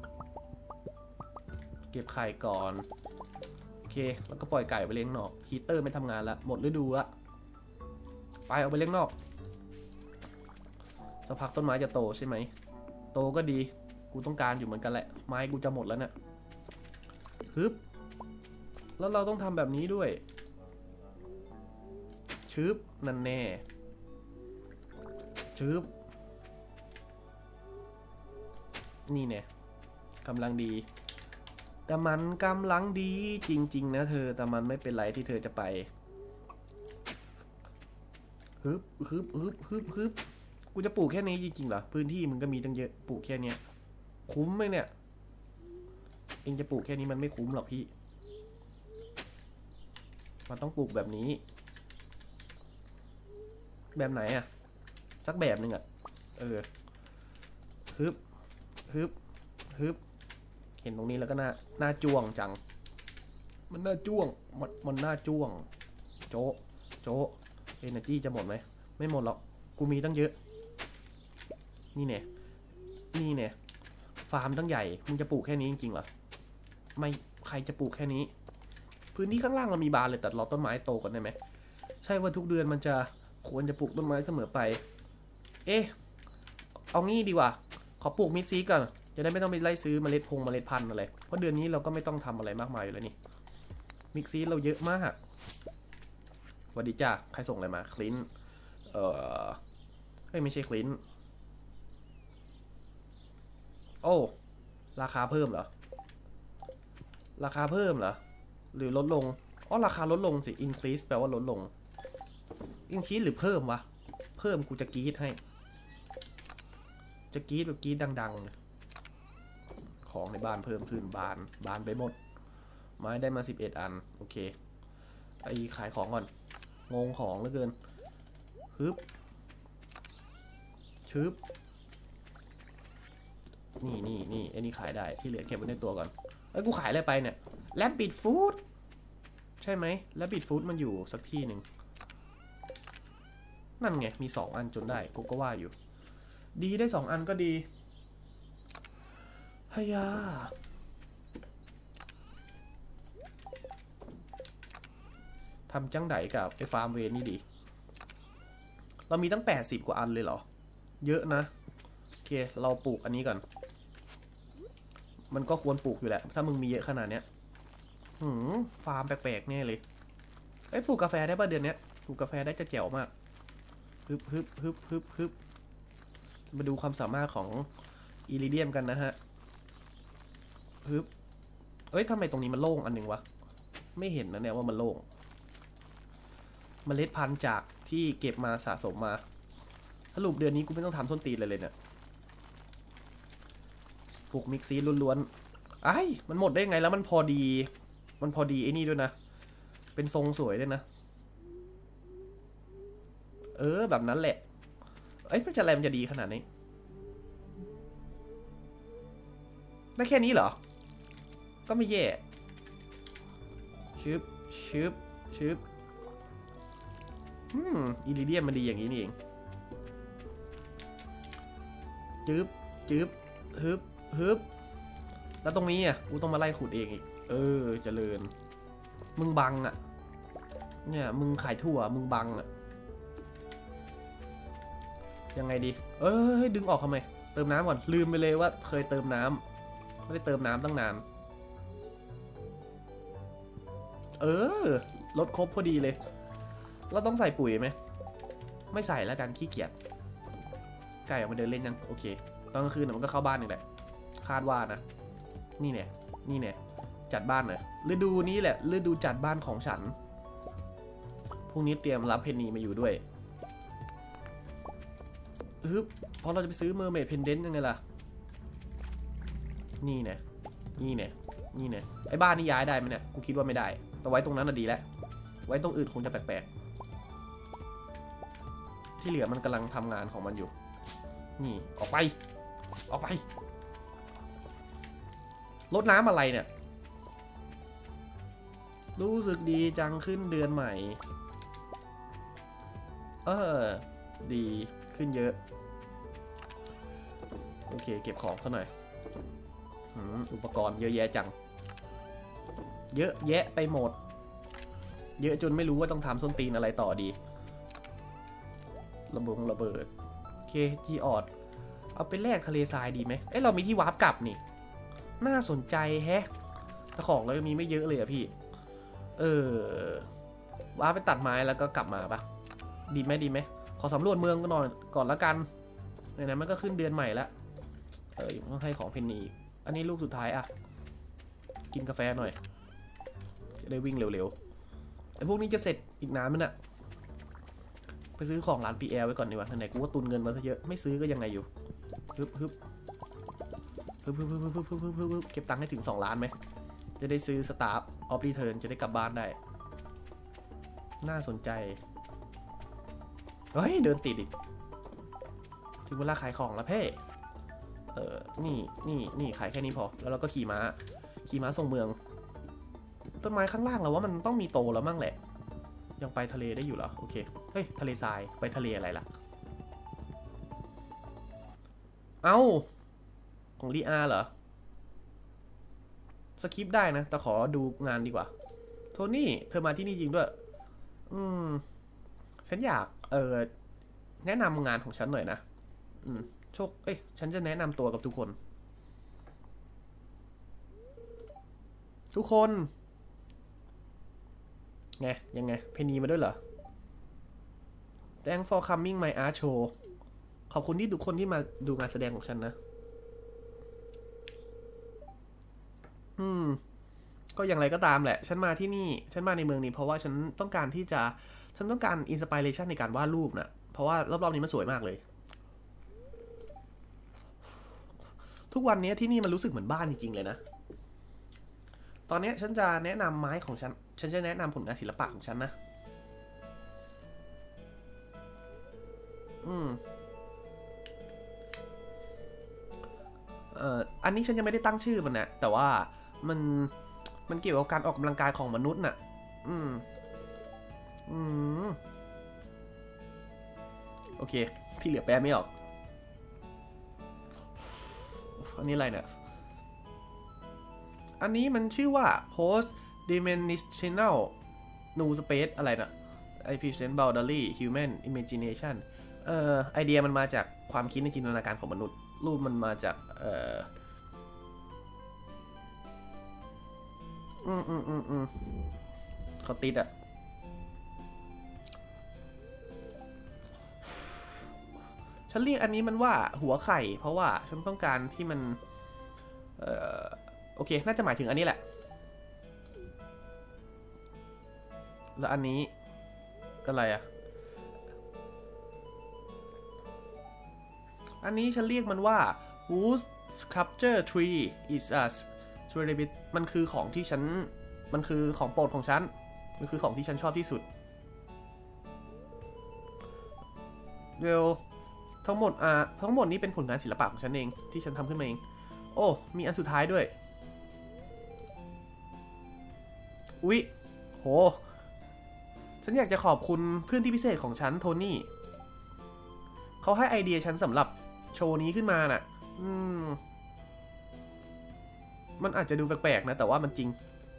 เก็บไข่ก่อนโอเคแล้วก็ปล่อยไก่ไปเลี้ยงนอกฮีเตอร์ไม่ทำงานละหมดฤดูละไปเอาไปเลี้ยงนอกสักพักต้นไม้จะโตใช่ไหมโตก็ดีกูต้องการอยู่เหมือนกันแหละไม้กูจะหมดแล้วเนี่ยฮึบแล้วเราต้องทำแบบนี้ด้วยชึบนั่นแน่ชึบนี่เนี่ยกำลังดีแต่มันกำลังดีจริงๆนะเธอแต่มันไม่เป็นไรที่เธอจะไปฮึบฮึบฮึบฮึบฮึบกูจะปลูกแค่นี้จริงๆเหรอพื้นที่มึงก็มีตั้งเยอะปลูกแค่นี้คุ้มไหมเนี่ยเองจะปลูกแค่นี้มันไม่คุ้มหรอกพี่มันต้องปลูกแบบนี้แบบไหนอะสักแบบหนึ่งอะเออฮึบฮึบฮึบเห็นตรงนี้แล้วก็น่าน่าจ้วงจังมันน่าจ้วงมันมันน่าจ้วงโจะโจะเอเนอร์จีจะหมดไหมไม่หมดหรอกกูมีตั้งเยอะนี่เนี่ยนี่เนี่ยฟาร์มตั้งใหญ่มึงจะปลูกแค่นี้จริงๆเหรอไม่ใครจะปลูกแค่นี้พื้นที่ข้างล่างเรามีบานเลยแต่เราต้นไม้โตกันได้ไหมใช่ว่าทุกเดือนมันจะควรจะปลูกต้นไม้เสมอไปเอ๊ะเอางี้ดีกว่าขอปลูกมิดซีก่อนจะได้ไม่ต้องไปไล่ซื้อเมล็ดพงเมล็ดพันธุ์อะไรเพราะเดือนนี้เราก็ไม่ต้องทำอะไรมากมายอยู่แล้วนี่มิกซีเราเยอะมากสวัสดีจ้าใครส่งอะไรมาคลินเออไม่ใช่คลินโอ้ราคาเพิ่มเหรอราคาเพิ่มเหรอหรือลดลงอ๋อราคาลดลงสิ increase แปลว่าลดลง increase หรือเพิ่มวะเพิ่มกูจะกรี๊ดให้จะกรี๊ดแบบกรี๊ดดังๆเลยของในบ้านเพิ่มขึ้นบานบานไปหมดไม้ได้มาสิบเอ็ดอันโอเคไอขายของก่อนงงของเหลือเกินฮึบชึบนี่นี่นี่ไอ้นี่ขายได้ที่เหลือเก็บไว้ในตัวก่อนไอ้กูขายอะไรไปเนี่ยแลบบิดฟู้ดใช่ไหมแลบบิดฟู้ดมันอยู่สักที่หนึ่งนั่นไงมีสองอันจนได้กูก็ว่าอยู่ดีได้สองอันก็ดีฮยาทำจังไดกับไอ้ฟาร์มเวนนี่ดีเรามีตั้งแปดสิบกว่าอันเลยเหรอเยอะนะโอเคเราปลูกอันนี้ก่อนมันก็ควรปลูกอยู่แหละถ้ามึงมีเยอะขนาดเนี้ยหืมฟาร์มแปลกๆแน่เลยไอ้ปลูกกาแฟได้ป่ะเดือนเนี้ยปลูกกาแฟได้จะแจ๋วมากฮึบฮึบฮึบฮึบฮึบมาดูความสามารถของอิริเดียมกันนะฮะฮึบเอ้ยทำไมตรงนี้มันโล่งอันหนึ่งวะไม่เห็นนะเนี่ยว่ามันโล่งเมล็ดพันธุ์จากที่เก็บมาสะสมมาสรุปเดือนนี้กูไม่ต้องทำส้นตีนเลยเลยเนี่ยปลูกมิกซีล้วนๆไอ้มันหมดได้ไงแล้วมันพอดีมันพอดีไอ้นี่ด้วยนะเป็นทรงสวยด้วยนะเออแบบนั้นแหละเอ้ยมันจะอะไรมันจะดีขนาดนี้ได้แค่นี้เหรอก็ไม่แย่ชึบชึบชึบอืมอิริเดียมมันดีอย่างนี้นี่เองจึ๊บจึ๊บฮึบฮึบแล้วตรงนี้อ่ะกูต้องมาไล่ขุดเองอีกเออเจริญมึงบังอ่ะเนี่ยมึงขายถั่วมึงบังอ่ะยังไงดีเอ้ยดึงออกทำไมเติมน้ำก่อนลืมไปเลยว่าเคยเติมน้ำไม่ได้เติมน้ำตั้งนานเออลดครบพอดีเลยเราต้องใส่ปุ๋ยไหมไม่ใส่แล้วกันขี้เกียจไก่ออกมาเดินเล่นยังโอเคตอนกลางคืนมันก็เข้าบ้านหนึ่งแหละคาดว่านะนี่เนี่ยนี่เนี่ยจัดบ้านหน่อยฤดูนี้แหละฤดูจัดบ้านของฉันพรุ่งนี้เตรียมรับเพนนีมาอยู่ด้วยฮึบเพราะเราจะไปซื้อเมอร์เมดเพนเดนต์ยังไงล่ะนี่เนี่ยนี่เนี่ยนี่เนี่ยไอ้บ้านนี่ย้ายได้ไหมเนี่ยกูคิดว่าไม่ได้แต่ไว้ตรงนั้นน่ะดีแล้วไว้ตรงอื่นคงจะแปลกๆที่เหลือมันกำลังทำงานของมันอยู่นี่ออกไปออกไปรดน้ำอะไรเนี่ยรู้สึกดีจังขึ้นเดือนใหม่เออดีขึ้นเยอะโอเคเก็บของซะหน่อยอุปกรณ์เยอะแยะจังเยอะแยะไปหมดเยอะจนไม่รู้ว่าต้องทำส้นตีนอะไรต่อดีระเบิดระเบิดโอเคจีออดเอาไปแลกทะเลทรายดีไหมเอ้ยเรามีที่วาร์ปกลับนี่น่าสนใจแฮะแต่ของเรามีไม่เยอะเลยอะพี่เออว่าไปตัดไม้แล้วก็กลับมาปะดีไหมดีไหมขอสำรวจเมืองก่อนก่อนละกันไหนๆมันก็ขึ้นเดือนใหม่แล้วเออต้องให้ของเพนนีอันนี้ลูกสุดท้ายอะกินกาแฟหน่อยจะได้วิ่งเร็วๆแต่พวกนี้จะเสร็จอีกนานมั้ยน่ะไปซื้อของร้าน พี แอล ไว้ก่อนดีกว่าไหนๆกูก็ตุนเงินมาซะเยอะไม่ซื้อก็ยังไงอยู่ฮึบฮึบฮึบฮึบฮึบฮึบฮึบฮึบฮึบฮึบเก็บตังค์ให้ถึงสองล้านไหมจะได้ซื้อสตาร์ฟออฟรีเทิร์นจะได้กลับบ้านได้น่าสนใจเฮ้ยเดินติดอีกถึงเวลาขายของแล้วเพ่เออนี่นี่นี่ขายแค่นี้พอแล้วเราก็ขี่ม้าขี่ม้าส่งเมืองต้นไม้ข้างล่างเราว่ามันต้องมีโตแล้วมั่งแหละยังไปทะเลได้อยู่เหรอโอเคเฮ้ยทะเลทรายไปทะเลอะไรล่ะเอ้าของลีอาเหรอสคิปได้นะแต่ขอดูงานดีกว่าโทนี่เธอมาที่นี่จริงด้วยอืมฉันอยากเออแนะนำงานของฉันหน่อยนะอืมโชคเอ้ยฉันจะแนะนำตัวกับทุกคนทุกคนไงยังไงเพนีมาด้วยเหรอ Thank for coming my art show ขอบคุณที่ทุกคนที่มาดูงานแสดงของฉันนะอืมก็อย่างไรก็ตามแหละฉันมาที่นี่ฉันมาในเมืองนี้เพราะว่าฉันต้องการที่จะฉันต้องการอินสปิเรชันในการวาดรูปนะเพราะว่ารอบๆนี้มันสวยมากเลยทุกวันนี้ที่นี่มันรู้สึกเหมือนบ้านจริงๆเลยนะตอนนี้ฉันจะแนะนำไม้ของฉันฉันจะแนะนำผลงานศิลปะของฉันนะอืมเอ่ออันนี้ฉันยังไม่ได้ตั้งชื่อมันนะแต่ว่ามันมันเกี่ยวกับการออกกำลังกายของมนุษย์น่ะอืมอืมโอเคที่เหลือแปลไม่ออกอันนี้อะไรเนี่ยอันนี้มันชื่อว่า post dimensional new space อะไรนะ I present boundary human imagination เอ่อไอเดียมันมาจากความคิดในจินตนาการของมนุษย์รูปมันมาจากเอ่ออืมอืมอืมอืมเขาติดอ่ะฉันเรียกอันนี้มันว่าหัวไข่เพราะว่าฉันต้องการที่มันเอ่อโอเคน่าจะหมายถึงอันนี้แหละแล้วอันนี้อะไรอ่ะอันนี้ฉันเรียกมันว่า Wood Sculpture Tree is a s u r e b i t มันคือของที่ฉันมันคือของโปรดของฉันมันคือของที่ฉันชอบที่สุดเดี๋ยวทั้งหมดอ่ะทั้งหมดนี้เป็นผลงานศิลปะของฉันเองที่ฉันทำขึ้นมาเองโอ้มีอันสุดท้ายด้วยอุ๊ยโหฉันอยากจะขอบคุณเพื่อนที่พิเศษของฉันโทนี่เขาให้ไอเดียฉันสำหรับโชว์นี้ขึ้นมาน่ะอืมมันอาจจะดูแปลกๆนะแต่ว่ามันจริง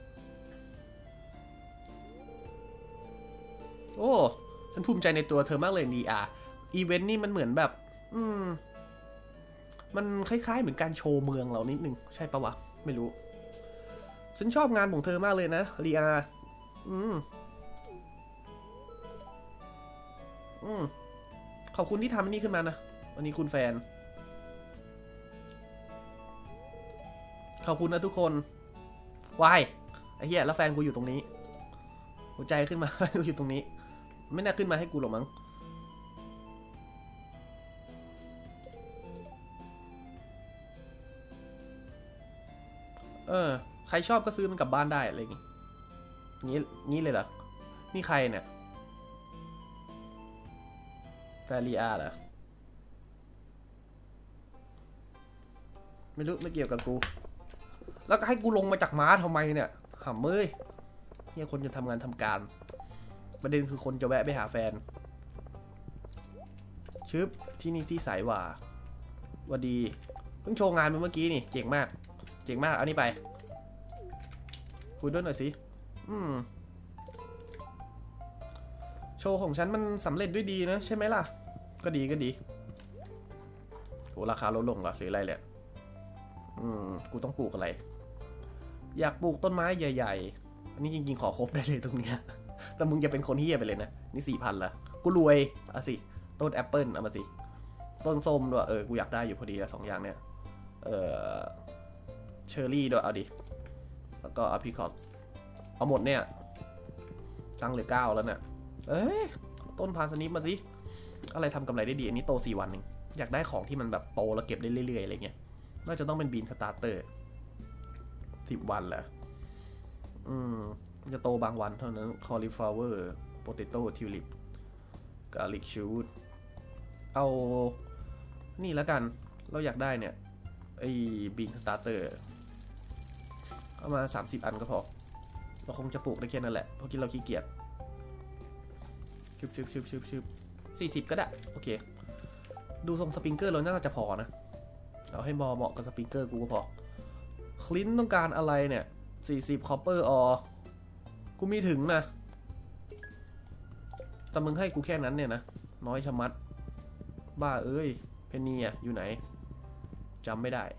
โอ้ฉันภูมิใจในตัวเธอมากเลยดีอาอีเวนต์นี่มันเหมือนแบบอืมมันคล้ายๆเหมือนการโชว์เมืองเรานิดนึงใช่ปะวะไม่รู้ฉันชอบงานของเธอมากเลยนะลีอาอืมอืมขอบคุณที่ทำนี่ขึ้นมานะวันนี้คุณแฟนขอบคุณนะทุกคนวายไอ้เหี้ยแล้วแฟนกูอยู่ตรงนี้หัวใจขึ้นมากูอยู่ตรงนี้ไม่น่าขึ้นมาให้กูหรอกมั้งเออใครชอบก็ซื้อมันกลับบ้านได้อะไรอย่างงี้งี้งี้เลยเหรอนี่ใครเนี่ยแฟรีอาเหรอไม่รู้ไม่เกี่ยวกับกูแล้วก็ให้กูลงมาจากม้าทำไมเนี่ยห่ำเอ้ยเนี่ยคนจะทำงานทำการประเด็นคือคนจะแวะไปหาแฟนชึบที่นี่ที่สายว่าวัสดีเพิ่งโชว์งานเมื่อกี้นี่เจ๋งมากเจ๋งมากเอานี่ไปคุยด้วยหน่อยสิอืมโชว์ของฉันมันสำเร็จด้วยดีนะใช่ไหมล่ะก็ดีก็ดีโหราคาลดลงเหรอหรืออะไรเลยอืมกูต้องปลูกอะไรอยากปลูกต้นไม้ใหญ่ๆอันนี้จริงๆขอครบได้เลยตรงนี้แต่มึงจะเป็นคนเฮี้ยไปเลยนะนี่สี่พันละกูรวยเอาสิต้นแอปเปิลเอามาสิต้นส้มด้วยเออกูอยากได้อยู่พอดีละสองอย่างเนี้ยเออเชอร์รี่ด้วยเอาดิแล้วก็อพริคอตเอาหมดเนี่ยตั้งเหลือเก้าแล้วเนี่ยเอ้ยต้นพานสนิปมาสิอะไรทำกำไรได้ดีอันนี้โตสี่วันหนึ่งอยากได้ของที่มันแบบโตแล้วเก็บได้เรื่อยๆอะไรเงี้ยน่าจะต้องเป็นบีนสตาร์เตอร์สิบวันแหละอืมจะโตบางวันเท่านั้น cauliflower potato tulip garlic shoot เอานี่แล้วกันเราอยากได้เนี่ยไอ้บีนสตาร์เตอร์เอามาสามสิบอันก็พอเราคงจะปลูกได้แค่นั้นแหละเพราะกินเราขี้เกียจชึบชึบชึบชึบชึบสี่สิบก็ได้โอเคดูทรงสปริงเกอร์เราน่าจะพอนะเอาให้มอเหมาะกับสปริงเกอร์กูก็พอคลินต้องการอะไรเนี่ยสี่สิบคอปเปอร์ออกูมีถึงนะแต่มึงให้กูแค่นั้นเนี่ยนะน้อยชะมัดบ้าเอ้ยเพนนีอะอยู่ไหนจำไม่ได้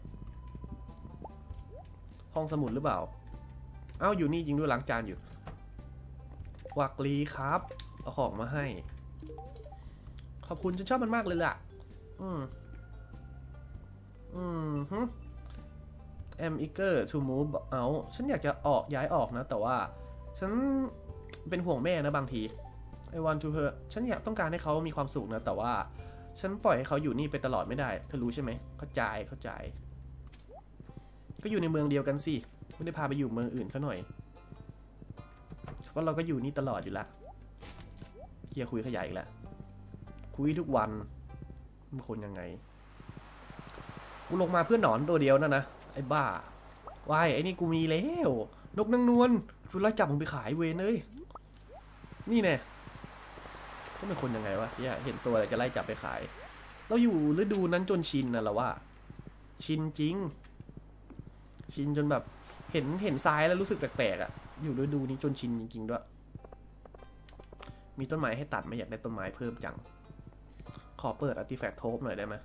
ห้องสมุดหรือเปล่าเอ้าอยู่นี่จริงด้วยล้างจานอยู่วักลีครับเอาของมาให้ขอบคุณฉันชอบมันมากเลยล่ะอืมอืมฮึ I'm eager to move out ฉันอยากจะออกย้ายออกนะแต่ว่าฉันเป็นห่วงแม่นะบางที I want to her ฉันอยากต้องการให้เขามีความสุขนะแต่ว่าฉันปล่อยให้เขาอยู่นี่ไปตลอดไม่ได้เธอรู้ใช่ไหมเข้าใจเข้าใจก็อยู่ในเมืองเดียวกันสิไม่ได้พาไปอยู่เมืองอื่นซะหน่อยเพราะเราก็อยู่นี่ตลอดอยู่ละเฮียคุยขยายอีกแล้วคุยทุกวันมันคนยังไงกูลงมาเพื่อนหนอนตัวเดียวนะนะไอ้บ้าวายไอ้นี่กูมีแล้วนกนางนวลชุดไล่จับมึงไปขายเวรเลยนี่แน่ก็เป็นคนยังไงวะเนี่ยเห็นตัวอะไรจะไล่จับไปขายเราอยู่ฤดูนั้นจนชินนะเราว่าชินจริงชินจนแบบเห็นเห็นทรายแล้วรู้สึกแปลกๆอ่ะอยู่ฤดูนี้จนชินจริงๆด้วยมีต้นไม้ให้ตัดไม่อยากได้ต้นไม้เพิ่มจังขอเปิดอาร์ติแฟกต์โทบหน่อยได้ไหม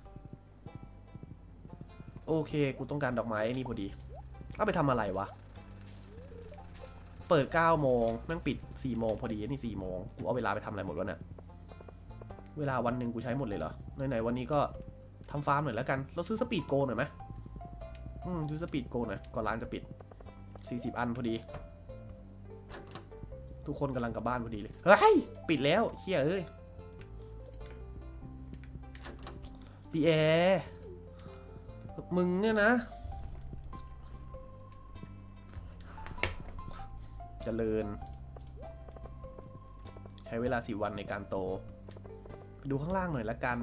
โอเคกูต้องการดอกไม้นี่พอดีเอาไปทำอะไรวะเปิดเก้าโมงแม่งปิดสี่โมงพอดีนี่สี่โมงกูเอาเวลาไปทำอะไรหมดวะเนี่ยเวลาวันหนึ่งกูใช้หมดเลยเหรอไหนๆวันนี้ก็ทำฟาร์มหน่อยแล้วกันเราซื้อสปีดโกหน่อยไหมอืมซื้อสปีดโกหน่อยก่อนร้านจะปิดสี่สิบอันพอดีทุกคนกำลังกลับบ้านพอดีเลยเฮ้ยปิดแล้วเฮียเอ้ยปีแอร์มึงเนี่ยนะเจริญใช้เวลาสี่วันในการโตไปดูข้างล่างหน่อยละกัน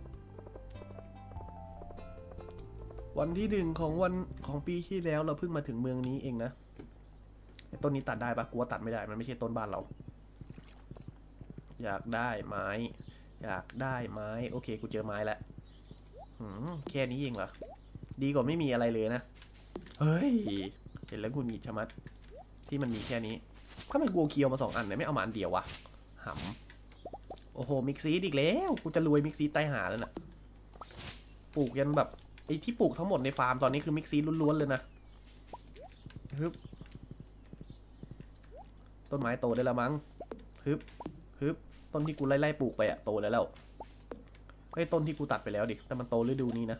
วันที่หนึ่งของวันของปีที่แล้วเราเพิ่งมาถึงเมืองนี้เองนะต้นนี้ตัดได้ปะกูว่าตัดไม่ได้มันไม่ใช่ต้นบ้านเราอยากได้ไม้อยากได้ไม้โอเคกูเจอไม้แล้วแค่นี้เองเหรอดีกว่าไม่มีอะไรเลยนะเฮ้ยเห็นแล้วกูมีชะมัดที่มันมีแค่นี้ถ้ามันกูเคียวมาสองอันเนี่ยไม่เอามาอันเดียววะหำโอ้โหมิกซีอีกแล้วกูจะรวยมิกซีใต้หาแล้วนะปลูกยันแบบไอ้ที่ปลูกทั้งหมดในฟาร์มตอนนี้คือมิกซีล้วนๆเลยนะฮึบต้นไม้โตได้แล้วมั้งฮึบฮึบต้นที่กูไล่ๆปลูกไปอะโตแล้วแล้วไอ้ต้นที่กูตัดไปแล้วดิแต่มันโตฤดูนี้นะ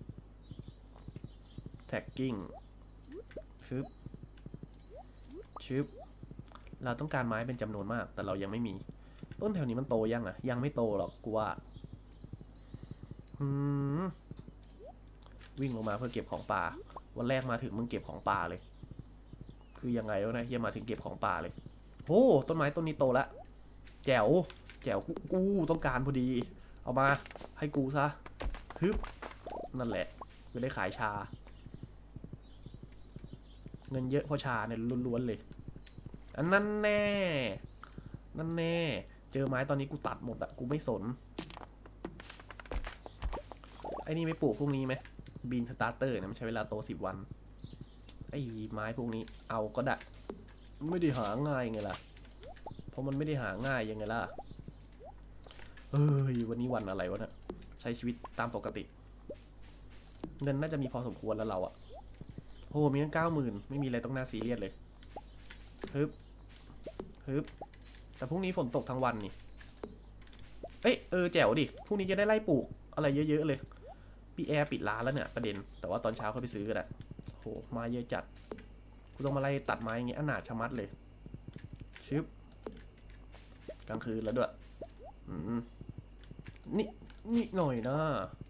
แท็กกิ้งชึบชึบเราต้องการไม้เป็นจำนวนมากแต่เรายังไม่มีต้นแถวนี้มันโตยังอะยังไม่โตหรอกกูว่าอืมวิ่งลงมาเพื่อเก็บของป่าวันแรกมาถึงมึงเก็บของป่าเลยคือยังไงวะนะเฮียมาถึงเก็บของป่าเลยโอ้ต้นไม้ต้นนี้โตแล้วแจ๋วแจ๋วกูต้องการพอดีเอามาให้กูซะฮึบนั่นแหละไม่ได้ขายชาเงินเยอะเพราะชาเนี่ยล้วนๆเลยอันนั้นแน่นั่นแน่เจอไม้ตอนนี้กูตัดหมดอะกูไม่สนไอ้นี่ไม่ปลูกพวกนี้ไหมบีนสตาร์เตอร์เนี่ยมันใช้เวลาโตสิบวันไอ้ไม้พวกนี้เอาก็ได้ไม่ได้หาง่ายไงล่ะเพราะมันไม่ได้หาง่ายยังไงล่ะเอ้ยวันนี้วันอะไรวะเนี่ยใช้ชีวิตตามปกติเงินน่าจะมีพอสมควรแล้วเราอะโหมีตั้งเก้าหมื่นไม่มีอะไรต้องน่าซีเรียสเลยฮึบฮึบแต่พรุ่งนี้ฝนตกทั้งวันนี่เอ้ยเออแจ๋วดิพรุ่งนี้จะได้ไล่ปลูกอะไรเยอะๆเลยพี่แอร์ปิดร้านแล้วเนี่ยประเด็นแต่ว่าตอนเช้าเขาไปซื้อกันอะโหมาเยอะจัดกูต้องมาไล่ตัดไม้อย่างเงี้ยอนาถชะมัดเลยชึบกลางคืนแล้วด้วยอืมนี่นี่หน่อยนะ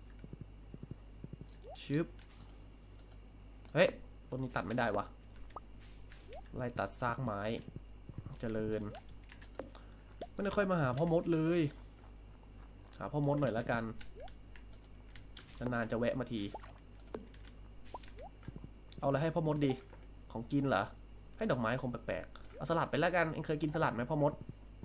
ชึบเฮ้ยต้นนี้ตัดไม่ได้วะไล่ตัดซากไม้เจริญไม่ได้ค่อยมาหาพ่อมดเลยหาพ่อมดหน่อยละกันนานๆจะแวะมาทีเอาอะไรให้พ่อมดดีของกินเหรอให้ดอกไม้คงแปลกๆเอาสลัดไปแล้วกันเอ็งเคยกินสลัดไหมพ่อมด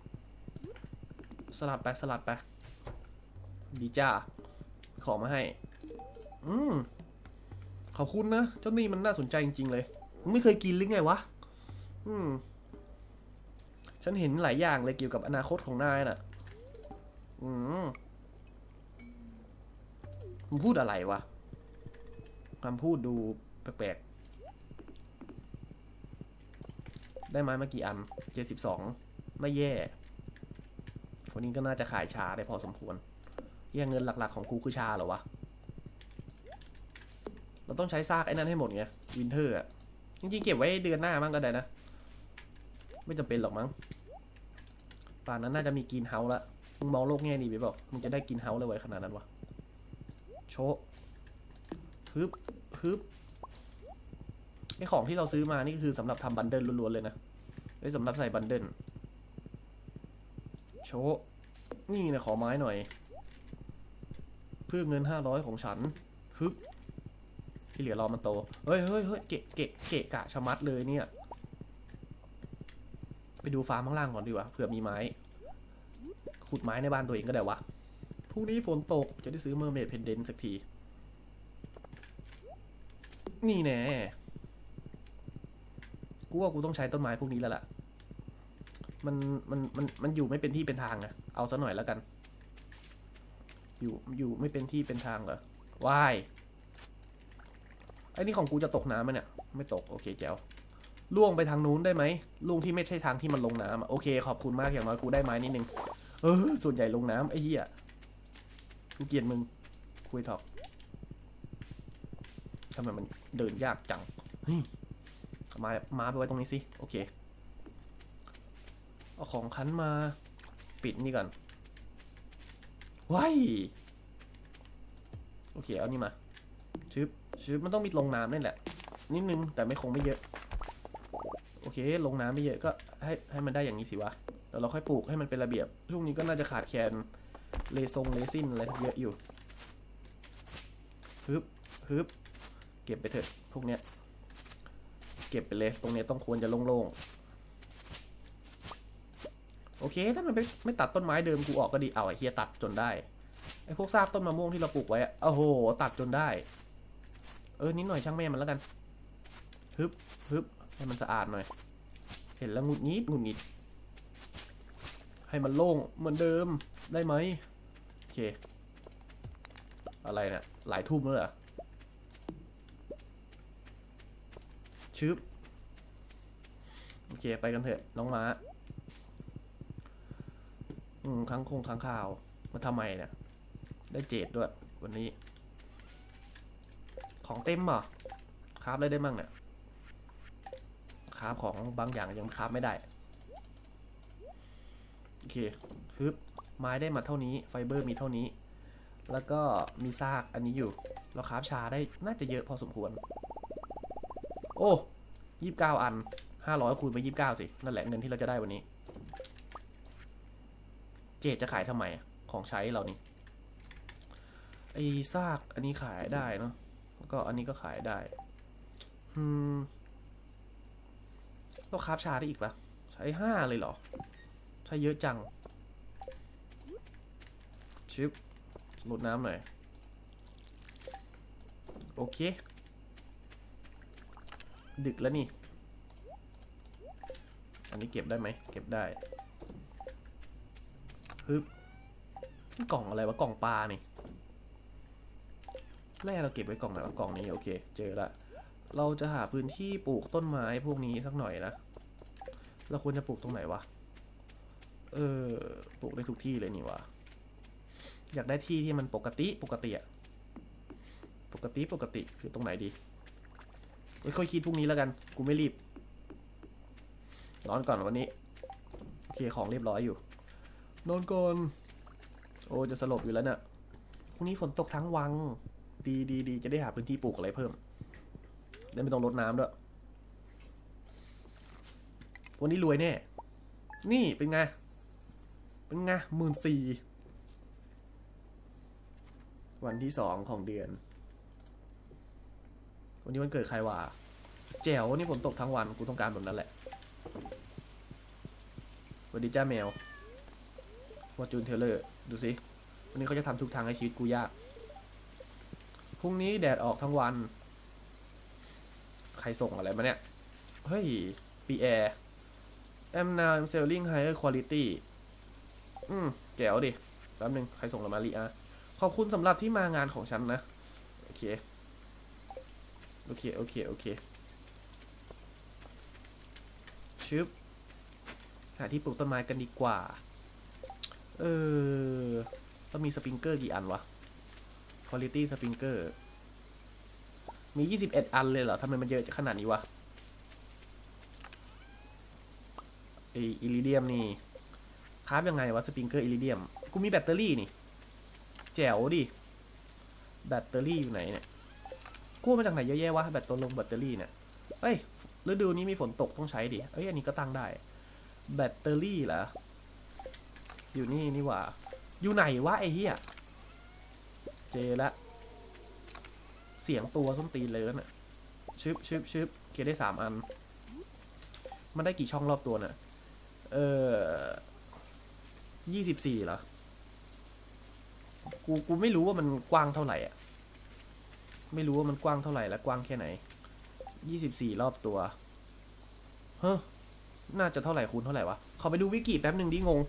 สลัดไปสลัดไปดีจ้าขอมาให้อืมขอบคุณนะเจ้านี่มันน่าสนใจจริงๆเลยมึงไม่เคยกินหรือไงวะอืมฉันเห็นหลายอย่างเลยเกี่ยวกับอนาคตของนายน่ะอืมมึงพูดอะไรวะคำพูดดูแปลกๆได้ไม้มากี่อันเจ็ดสิบสองไม่แย่คนนี้ก็น่าจะขายชาได้พอสมควรแย่เงินหลักๆของกูคือชาเหรอวะเราต้องใช้ซากไอ้นั่นให้หมดไงวินเทอร์อะจริงๆเก็บไว้เดือนหน้ามั่งก็ได้นะไม่จำเป็นหรอกมั้งป่านนั้นน่าจะมีกินเฮาละมึงมองโลกแง่ดีไปบอกมึงจะได้กินเฮาเลยไว้ขนาดนั้นวะโชว์ฮึบฮึบไอของที่เราซื้อมานี่คือสำหรับทำบันเดิลล้วนๆเลยนะไอสำหรับใส่บันเดิลโชว์นี่นะขอไม้หน่อยเพื่อเงินห้าร้อยของฉันฮึบที่เหลือรอมันโตเฮ้ยเฮ้ยเฮ้ยเกะเกะเกะกะชะมัดเลยเนี่ยไปดูฟาร์มข้างล่างก่อนดีกว่าเผื่อมีไม้ขุดไม้ในบ้านตัวเองก็ได้วะพรุ่งนี้ฝนตกจะได้ซื้อเมอร์เมดเพนเดนต์สักทีนี่แน่กูว่ากูต้องใช้ต้นไม้พวกนี้แล้วล่ะมันมันมันมันอยู่ไม่เป็นที่เป็นทางอะเอาซะหน่อยแล้วกันอยู่อยู่ไม่เป็นที่เป็นทางเหรอว่ายไอ้นี่ของกูจะตกน้ำไหมเนี่ยไม่ตกโอเคแจ๋วล่วงไปทางนู้นได้ไหมล่วงที่ไม่ใช่ทางที่มันลงน้ำโอเคขอบคุณมากอย่างน้อยกูได้ไม้นิดนึงเออส่วนใหญ่ลงน้ำไอ้เหี้ยกูเกลียดมึงคุยถอกทำไมมันเดินยากจังมามาไปไว้ตรงนี้สิโอเคเอาของคันมาปิดนี่ก่อนว้ายโอเคเอานี่มาชืบชืบมันต้องมีลงน้ำนี่แหละนิดนึงแต่ไม่คงไม่เยอะโอเคลงน้ำไม่เยอะก็ให้ให้มันได้อย่างนี้สิวะเดี๋ยวเราค่อยปลูกให้มันเป็นระเบียบช่วงนี้ก็น่าจะขาดแคลนเลซงเลซินอะไรเยอะอยู่ฮึบฮึบเก็บไปเถอะพวกเนี้ยเก็บไปเลยตรงนี้ต้องควรจะโล่งๆโอเคถ้ามันไม่ไม่ตัดต้นไม้เดิมกูออกก็ดีเอาไอ้เฮียตัดจนได้ไอ้พวกซากต้นมะม่วงที่เราปลูกไว้อะโอ้โหตัดจนได้เออนิดหน่อยช่างแม่มันแล้วกันฮึบฮึบให้มันสะอาดหน่อยเห็นแล้วงุดงิดงุดงิดให้มันโล่งเหมือนเดิมได้ไหมโอเคอะไรเนี่ยหลายทุ่มแล้วเหรอชึบโอเคไปกันเถอะน้องม้าอืมค้างคงค้างข่าวมาทำไมเนี่ยได้เจดด้วยวันนี้ของเต็มเหรอคราฟอะไรได้มั่งเนี่ยคราฟของบางอย่างยังคราฟไม่ได้โอเคฮึบไม้ได้มาเท่านี้ไฟเบอร์มีเท่านี้แล้วก็มีซากอันนี้อยู่เราคราฟชาได้น่าจะเยอะพอสมควรโอ้ยี่สิบเก้าอันห้าร้อยคูณไปยี่สิบเก้าสินั่นแหละเงินที่เราจะได้วันนี้เจดจะขายทำไมของใช้เรานี่ไอ้ซากอันนี้ขายได้เนาะแล้วก็อันนี้ก็ขายได้อืมเราคราฟชาได้อีกปะใช้ห้าเลยเหรอใช้เยอะจังชิปลดน้ำหน่อยโอเคดึกแล้วนี่อันนี้เก็บได้ไหมเก็บได้ฮึบกล่องอะไรวะกล่องปลานี่แร่เราเก็บไว้กล่องไหนวะกล่องนี้โอเคเจอละเราจะหาพื้นที่ปลูกต้นไม้พวกนี้สักหน่อยนะเราควรจะปลูกตรงไหนวะเออปลูกได้ทุกที่เลยนี่วะอยากได้ที่ที่มันปกติปกติอะปกติปกติคือตรงไหนดีค่อยๆคิดพวกนี้แล้วกันกูไม่รีบนอนก่อนวันนี้โอเคของเรียบร้อยอยู่นอนก่อนโอ้จะสลบอยู่แล้วเนี่ยพรุ่งนี้ฝนตกทั้งวังดีดีดีจะได้หาพื้นที่ปลูกอะไรเพิ่มได้ไม่ต้องรดน้ำด้วยวันนี้รวยแน่นี่เป็นไงเป็นไงหมื่นสี่วันที่สองของเดือนวันนี้วันเกิดใครวะแจ๋วนี่ฝนตกทั้งวันกูต้องการแบบนั้นแหละสวัสดีจ้าแมววอจูนเทเลอร์ดูสิวันนี้เขาจะทำทุกทางให้ชีวิตกูยากพรุ่งนี้แดดออกทั้งวันใครส่งอะไรมาเนี่ยเฮ้ยปีแอร์ I'm now I'm selling higher quality อืมแจ๋วดิแป๊บนึงใครส่งเรามาลีอาขอบคุณสำหรับที่มางานของฉันนะโอเคโอเคโอเคโอเคชึบหาที่ปลูกต้นไม้กันดีกว่าเออเรามีสปริงเกอร์กี่อันวะ quality สปริงเกอร์มียี่สิบเอ็ดอันเลยเหรอทำไมมันเยอะขนาดนี้วะไออิริเดียมนี่คราฟยังไงวะสปริงเกอร์อิริเดียมกูมีแบตเตอรี่นี่แจ๋วดิแบตเตอรี่อยู่ไหนเนี่ยกู้มาจากไหนเยอะแยะวะแบตตัวลงแบตเตอรี่เนี่ยเอ้ยฤดูนี้มีฝนตกต้องใช้ดิเอ้ยอันนี้ก็ตั้งได้แบตเตอรี่เหรออยู่นี่นี่หว่าอยู่ไหนวะไอ้เหี้ยเจละเสียงตัวส้นตีนเลยน่ะชึบชึบชึบเกได้สามอันมันได้กี่ช่องรอบตัวน่ะเออยี่สิบสี่เหรอกูกูไม่รู้ว่ามันกว้างเท่าไหร่อ่ะไม่รู้ว่ามันกว้างเท่าไหร่และกว้างแค่ไหนยี่สิบสี่รอบตัวเฮ้อน่าจะเท่าไหร่คูณเท่าไหร่วะขอไปดูวิกิแป๊บหนึ่งดิงง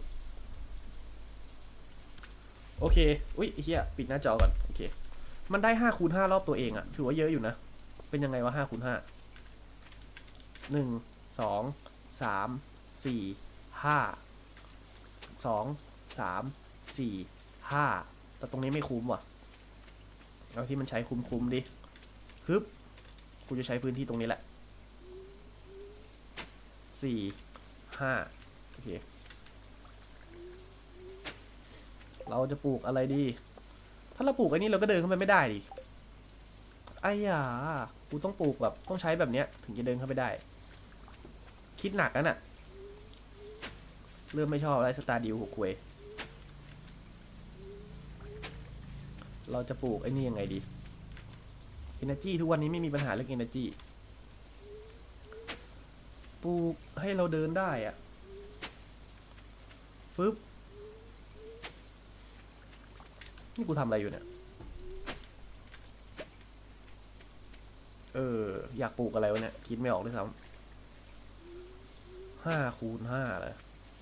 โอเคอุ้ยเฮียปิดหน้าจอก่อนโอเคมันได้ห้าคูณห้ารอบตัวเองอะถือว่าเยอะอยู่นะเป็นยังไงวะห้าคูณห้าหนึ่งสองสามสี่ห้าสองสามสี่ห้าแต่ตรงนี้ไม่คุ้มว่ะเอาที่มันใช้คุ้มๆดิฮึบกูจะใช้พื้นที่ตรงนี้แหละสี่ห้าโอเคเราจะปลูกอะไรดีถ้าเราปลูกไอ้นี่เราก็เดินเข้าไปไม่ได้ดิไอ้ยากูต้องปลูกแบบต้องใช้แบบเนี้ยถึงจะเดินเข้าไปได้คิดหนักแล้วน่ะเริ่มไม่ชอบอะไรสตาร์ดิวหัวคุยเราจะปลูกไอ้นี่ยังไงดี Energy ทุกวันนี้ไม่มีปัญหาเรื่อง Energy ปลูกให้เราเดินได้อะฟึบนี่กูทำอะไรอยู่เนี่ยเอออยากปลูกอะไรวะเนี่ยคิดไม่ออกด้วยซ้ำห้าคูณห้าเลย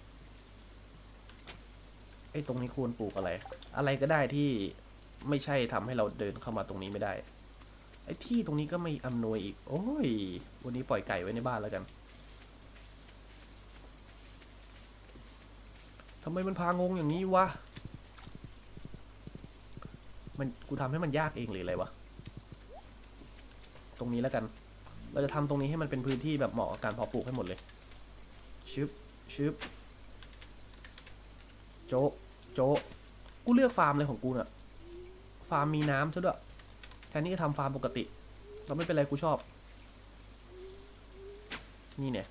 ไอ้ตรงนี้ควรปลูกอะไรอะไรก็ได้ที่ไม่ใช่ทำให้เราเดินเข้ามาตรงนี้ไม่ได้ไอ้ที่ตรงนี้ก็ไม่อำนวยอีกโอ้ยวันนี้ปล่อยไก่ไว้ในบ้านแล้วกันทำไมมันพางงอย่างนี้วะมันกูทำให้มันยากเองหรืออะไรวะตรงนี้แล้วกันเราจะทำตรงนี้ให้มันเป็นพื้นที่แบบเหมาะกับการเพาะปลูกให้หมดเลยชึบชึบโจะโจะกูเลือกฟาร์มเลยของกูเน่ะฟาร์มมีน้ำซะด้วยแทนที่จะทำฟาร์มปกติเราไม่เป็นไรกูชอบนี่เนี่ย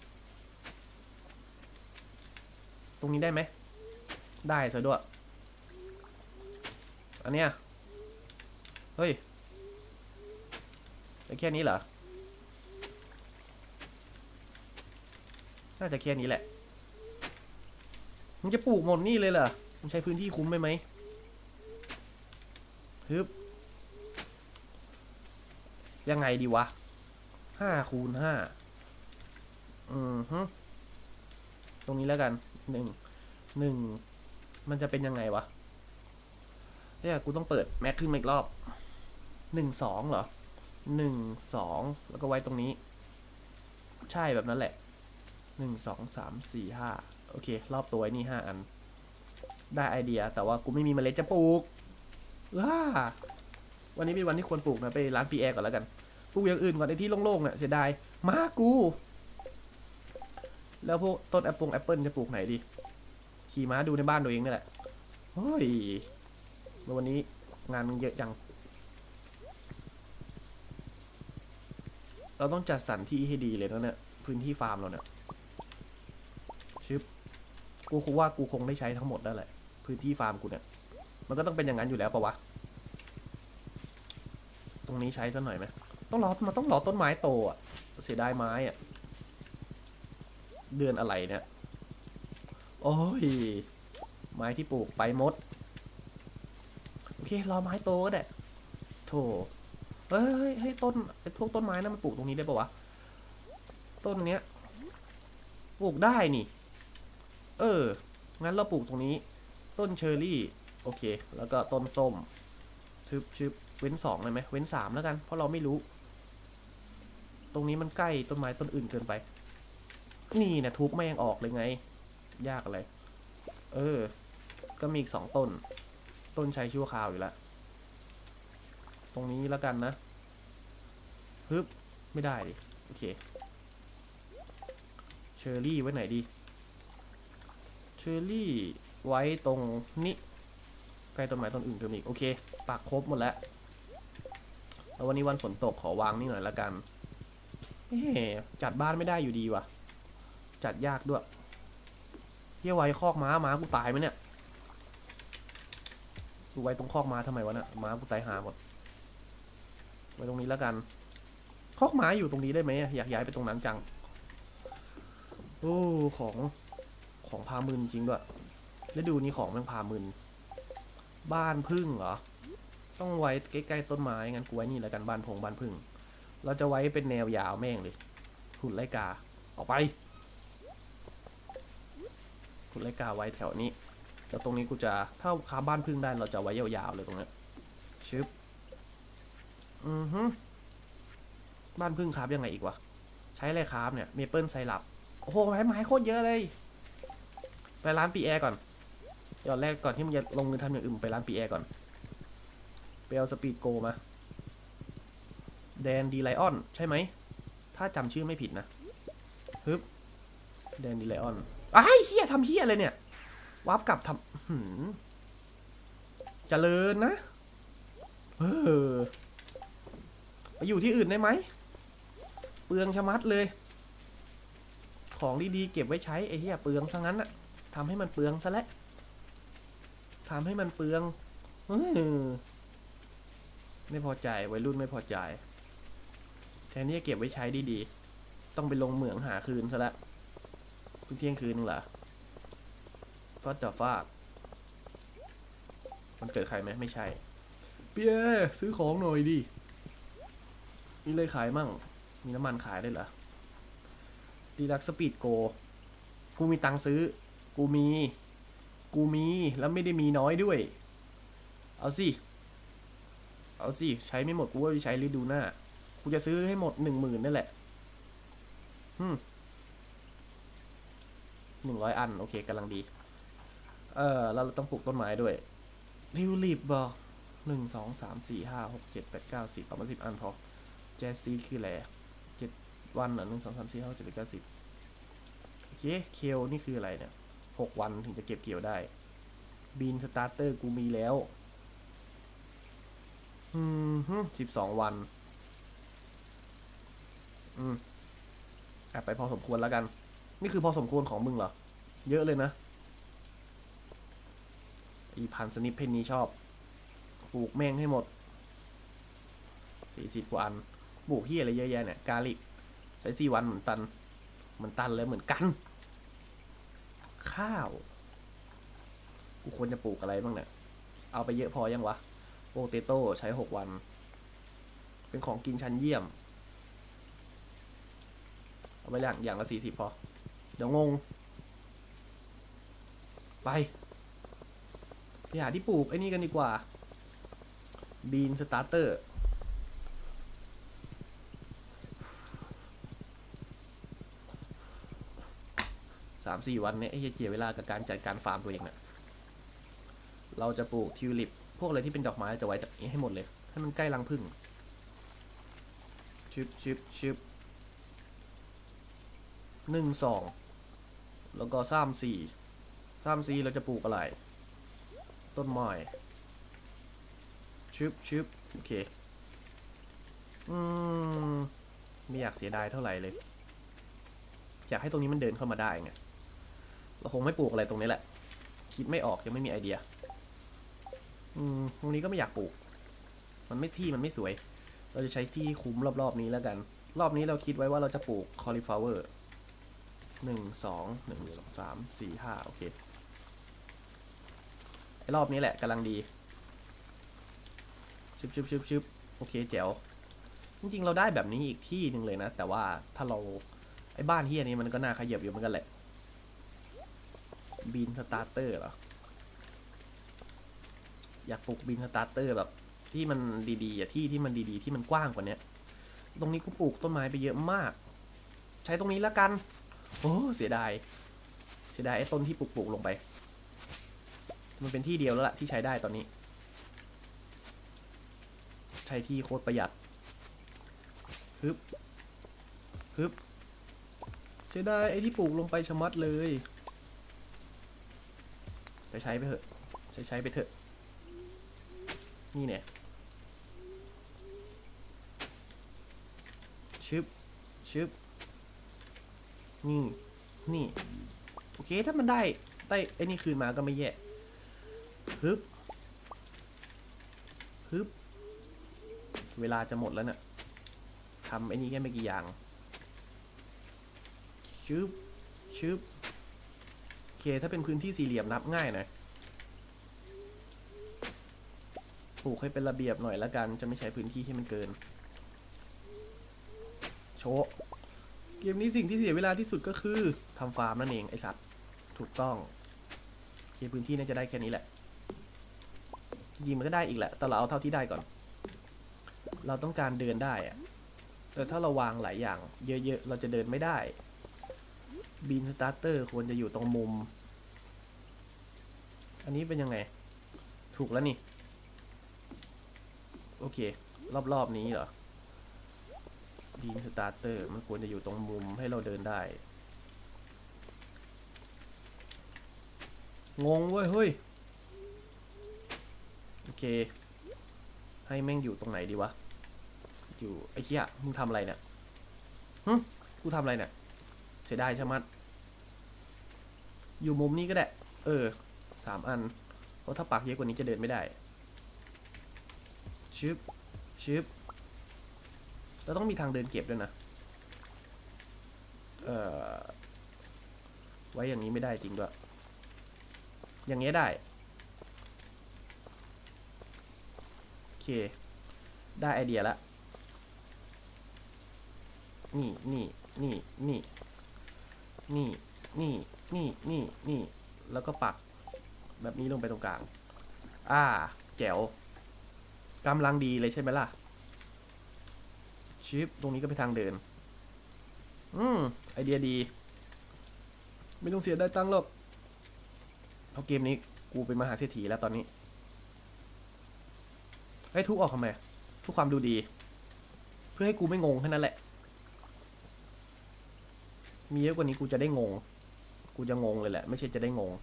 ตรงนี้ได้ไหมได้ซะด้วยอันเนี้ยเฮ้ยแค่นี้เหรอน่าจะแค่นี้แหละมึงจะปลูกหมดนี่เลยเหรอมึงใช้พื้นที่คุ้มไหมไหมฮึบยังไงดีวะห้าคูณห้าอืมฮึตรงนี้แล้วกันหนึ่งหนึ่งมันจะเป็นยังไงวะเนี่ยกูต้องเปิดแม็กขึ้นมาอีกรอบหนึ่งสองเหรอหนึ่งสองแล้วก็ไว้ตรงนี้ใช่แบบนั้นแหละหนึ่งสองสามสี่ห้าโอเครอบตัวไอ้นี่ห้าอันได้ไอเดียแต่ว่ากูไม่มีเมล็ดจะปลูกว้าวันนี้เป็นวันที่ควรปลูกนะไปร้านปีแอร์ก่อนแล้วกันปลูกอย่างอื่นก่อนในที่โล่งๆเนี่ยเสียดายมากูแล้วพวกต้นแอปเปิลแอปเปิลจะปลูกไหนดีขี่ม้าดูในบ้านตัวเองนี่แหละเฮ้ยวันนี้งานมันเยอะจังเราต้องจัดสรรที่ให้ดีเลยนะเนี่ยพื้นที่ฟาร์มเราเนี่ยชึบกูคงว่ากูคงได้ใช้ทั้งหมดแล้วแหละพื้นที่ฟาร์มกูเนี่ยมันก็ต้องเป็นอย่างนั้นอยู่แล้วปะวะตรงนี้ใช้ซะหน่อยไหมต้องรอมันต้องรอต้นไม้โตอ่ะเสียดายไม้อ่ะเดือนอะไรเนี่ยโอ้ยไม้ที่ปลูกไปหมดโอเครอไม้โตก็ได้โถเฮ้ยให้ต้นพวกต้นไม้นั้นมันปลูกตรงนี้ได้ปะวะต้นเนี้ยปลูกได้นี่เอองั้นเราปลูกตรงนี้ต้นเชอร์รี่โอเคแล้วก็ต้นส้มชึบชึบเว้นสองเลยไหมเว้นสามแล้วกันเพราะเราไม่รู้ตรงนี้มันใกล้ต้นไม้ต้นอื่นเกินไปนี่เนี่ยทุบแม่งออกเลยไงยากอะไรเออก็มีอีกสองต้นต้นใช้ชั่วคราวอยู่แล้วตรงนี้แล้วกันนะฮึบไม่ได้ดิโอเคเชอร์รี่ไว้ไหนดีเชอร์รี่ไว้ตรงนี้ใกล้ต้นไม้ต้นอื่นเพิ่มอีกโอเคปักครบหมดแล้วแล้ววันนี้วันฝนตกขอวางนี่หน่อยละกันเอ๊จัดบ้านไม่ได้อยู่ดีว่ะจัดยากด้วยเที่ยวไว้คอกม้าม้ากูตายไหมเนี่ยกูไว้ตรงคอกม้าทำไมวะเนี่ยม้ากูตายหาหมดไว้ตรงนี้แล้วกันคอกม้าอยู่ตรงนี้ได้ไหมอยากย้ายไปตรงนั้นจังโอ้ของของพามึนจริงด้วยแล้วดูนี่ของมันพามึนบ้านพึ่งเหรอต้องไว้ใกล้ๆต้นไม้งั้นกูไว้นี่แล้วกันบ้านพงบ้านพึ่งเราจะไว้เป็นแนวยาวแม่งเลยหุ่นไล่กาออกไปหุ่นไล่กาไว้แถวนี้แล้วตรงนี้กูจะถ้าคาบ้านพึ่งได้เราจะไว้ยาวๆเลยตรงนี้ชึบอือฮึบ้านพึ่งคราฟยังไงอีกวะใช้อะไรคราฟเนี่ยเมเปิลไซรัปโอ้โหไม้ไม้โคตรเยอะเลยไปร้านปีแอร์ก่อนเดี๋ยวแรกก่อนที่มึงจะลงเงินทำอย่างอื่นไปร้านปีแอร์ก่อนไปเอาสปีดโกมาแดนดีไลออนใช่ไหมถ้าจำชื่อไม่ผิดนะฮึบแดนดีไลออนไอ้เฮียทำเฮียอะไรเนี่ยวาร์ปกลับทำหืมเจริญนะเออไปอยู่ที่อื่นได้ไหมเปลืองชะมัดเลยของดีๆเก็บไว้ใช้ไอ้เหี้ยเปลืองซะงั้นอะทำให้มันเปลืองซะแล้วทำให้มันเปลืองเออไม่พอใจวัยรุ่นไม่พอใจแทนที่จะเก็บไว้ใช้ดีๆต้องไปลงเหมืองหาคืนซะแล้วเพิ่งเที่ยงคืนนึงเหรอก็จะฟาดมันเกิดใครไหมไม่ใช่เปียซื้อของหน่อยดิมีเลยขายมั่งมีน้ำมันขายได้เหรอดีลักสปีดโกกูมีตังค์ซื้อกูมีกูมีแล้วไม่ได้มีน้อยด้วยเอาสิเอาสิใช้ไม่หมดกูว่าจะใช้ฤดูหน้ากูจะซื้อให้หมดหนึ่งหมื่นนั่นแหละฮึหนึ่งร้อยอันโอเคกำลังดีเออแล้วเราต้องปลูกต้นไม้ด้วยทิวลิปบอกหนึ่งสองสามสี่ห้าหกเจ็ดแปดเก้าสิบเอามาสิบอันพอแจสซีคืออะไรเจ็ดวันเหรอหนึ่งสองสามสี่ห้าเจ็ดแปดเก้าสิบโอเคเคลนี่คืออะไรเนี่ยหกวันถึงจะเก็บเกี่ยวได้บีนสตาร์เตอร์กูมีแล้วอืมฮึสิบสองวันอืมแอบไปพอสมควรแล้วกันนี่คือพอสมควรของมึงเหรอเยอะเลยนะอีพันสนิปเพนนี้ชอบปลูกแม่งให้หมดสี่สิบกว่าอันปลูกที่อะไรเยอะแยะเนี่ยกาลิกใช้สี่วันเหมือนตันเหมือนตันเลยเหมือนกันข้าวกูควรจะปลูกอะไรบ้างเนี่ยเอาไปเยอะพอยังวะโปเตโต้ใช้หกวันเป็นของกินชั้นเยี่ยมเอาไปอย่างอย่างละสี่สิบพอเดี๋ยวงงไปไปหาที่ปลูกไอ้นี่กันดีกว่าบีนสตาร์เตอร์สามสี่วันเนี่ยไอ้เหี้ยเวลากับการจัดการฟาร์มตัวเองเนี่ยเราจะปลูกทิวลิปพวกอะไรที่เป็นดอกไม้จะไว้จากนี้ให้หมดเลยให้มันใกล้รังผึ้งชึบชึบชึบหนึ่งสองแล้วก็สามสี่สามสี่เราจะปลูกอะไรต้นไม้ชึบชึบโอเคอืมไม่อยากเสียดายเท่าไหร่เลยอยากให้ตรงนี้มันเดินเข้ามาได้ไงเราคงไม่ปลูกอะไรตรงนี้แหละคิดไม่ออกยังไม่มีไอเดียอืมตรงนี้ก็ไม่อยากปลูกมันไม่ที่มันไม่สวยเราจะใช้ที่คุ้มรอบๆนี้แล้วกันรอบนี้เราคิดไว้ว่าเราจะปลูกคอลิฟลาวเวอร์หนึ่งสองหนึ่งสองสามสี่ห้าโอเคไอรอบนี้แหละกำลังดีชึบชึบชึบชึบโอเคแจ๋วจริงๆเราได้แบบนี้อีกที่หนึ่งเลยนะแต่ว่าถ้าเราไอ้บ้านเฮียนี้มันก็น่าขยับอยู่เหมือนกันแหละบีนสตาร์เตอร์เหรออยากปลูกบีนสตาร์เตอร์แบบที่มันดีๆอ่ะที่ที่มันดีๆที่มันกว้างกว่านี้ตรงนี้กูปลูกต้นไม้ไปเยอะมากใช้ตรงนี้แล้วกันโอ้เสียดายเสียดายไอ้ต้นที่ปลูกปลูกลงไปมันเป็นที่เดียวแล้วล่ะที่ใช้ได้ตอนนี้ใช้ที่โคตรประหยัดฮึบฮึบเสียดายไอ้ที่ปลูกลงไปชะมัดเลยใช้ใช้ไปเถอะใช้ใช้ไปเถอะนี่เนี่ยชึบชึบนี่นี่โอเคถ้ามันได้ได้ไอ้นี่คืนมาก็ไม่แย่ฮึบฮึบเวลาจะหมดแล้วเนี่ยทำไอ้นี่แค่ไม่กี่อย่างชึบชึบโอเคถ้าเป็นพื้นที่สี่เหลี่ยมนับง่ายหน่อยปลูกให้เป็นระเบียบหน่อยละกันจะไม่ใช้พื้นที่ที่มันเกินโชว์เกมนี้สิ่งที่เสียเวลาที่สุดก็คือทำฟาร์มนั่นเองไอสัตว์ถูกต้องเกมพื้นที่น่าจะได้แค่นี้แหละจริงๆมันก็ได้อีกแหละแต่เราเอาเท่าที่ได้ก่อนเราต้องการเดินได้อะแต่ถ้าเราวางหลายอย่างเยอะๆเราจะเดินไม่ได้บีนสตาร์เตอร์ควรจะอยู่ตรงมุมอันนี้เป็นยังไงถูกแล้วนี่โอเครอบๆนี้เหรอบีนสตาร์เตอร์มันควรจะอยู่ตรงมุมให้เราเดินได้งงเว้ยเฮ้ยโอเคให้แม่งอยู่ตรงไหนดีวะอยู่ไอ้เหี้ยมึงทำอะไรเนี่ยฮึกูทำอะไรเนี่ยเสียดายใช่ไหมอยู่มุมนี้ก็ได้เออสามอันเพราะถ้าปากเยอะกว่านี้จะเดินไม่ได้ชึบชึบเราต้องมีทางเดินเก็บด้วยนะเอ่อไว้อย่างนี้ไม่ได้จริงด้วยอย่างนี้ได้โอเคได้ไอเดียละนี่นี่นี่นี่นี่นี่นี่นี่นี่แล้วก็ปักแบบนี้ลงไปตรงกลางอ่าแจ๋วกำลังดีเลยใช่ไหมล่ะชิปตรงนี้ก็เป็นทางเดินอืมไอเดียดีไม่ต้องเสียได้ตังค์หรอกเอาเกมนี้กูเป็นมหาเศรษฐีแล้วตอนนี้ไอ้ทุกออกทำไมทุกความดูดีเพื่อให้กูไม่งงแค่นั้นแหละมีเยอะกว่านี้กูจะได้งงกูจะงงเลยแหละไม่ใช่จะได้งง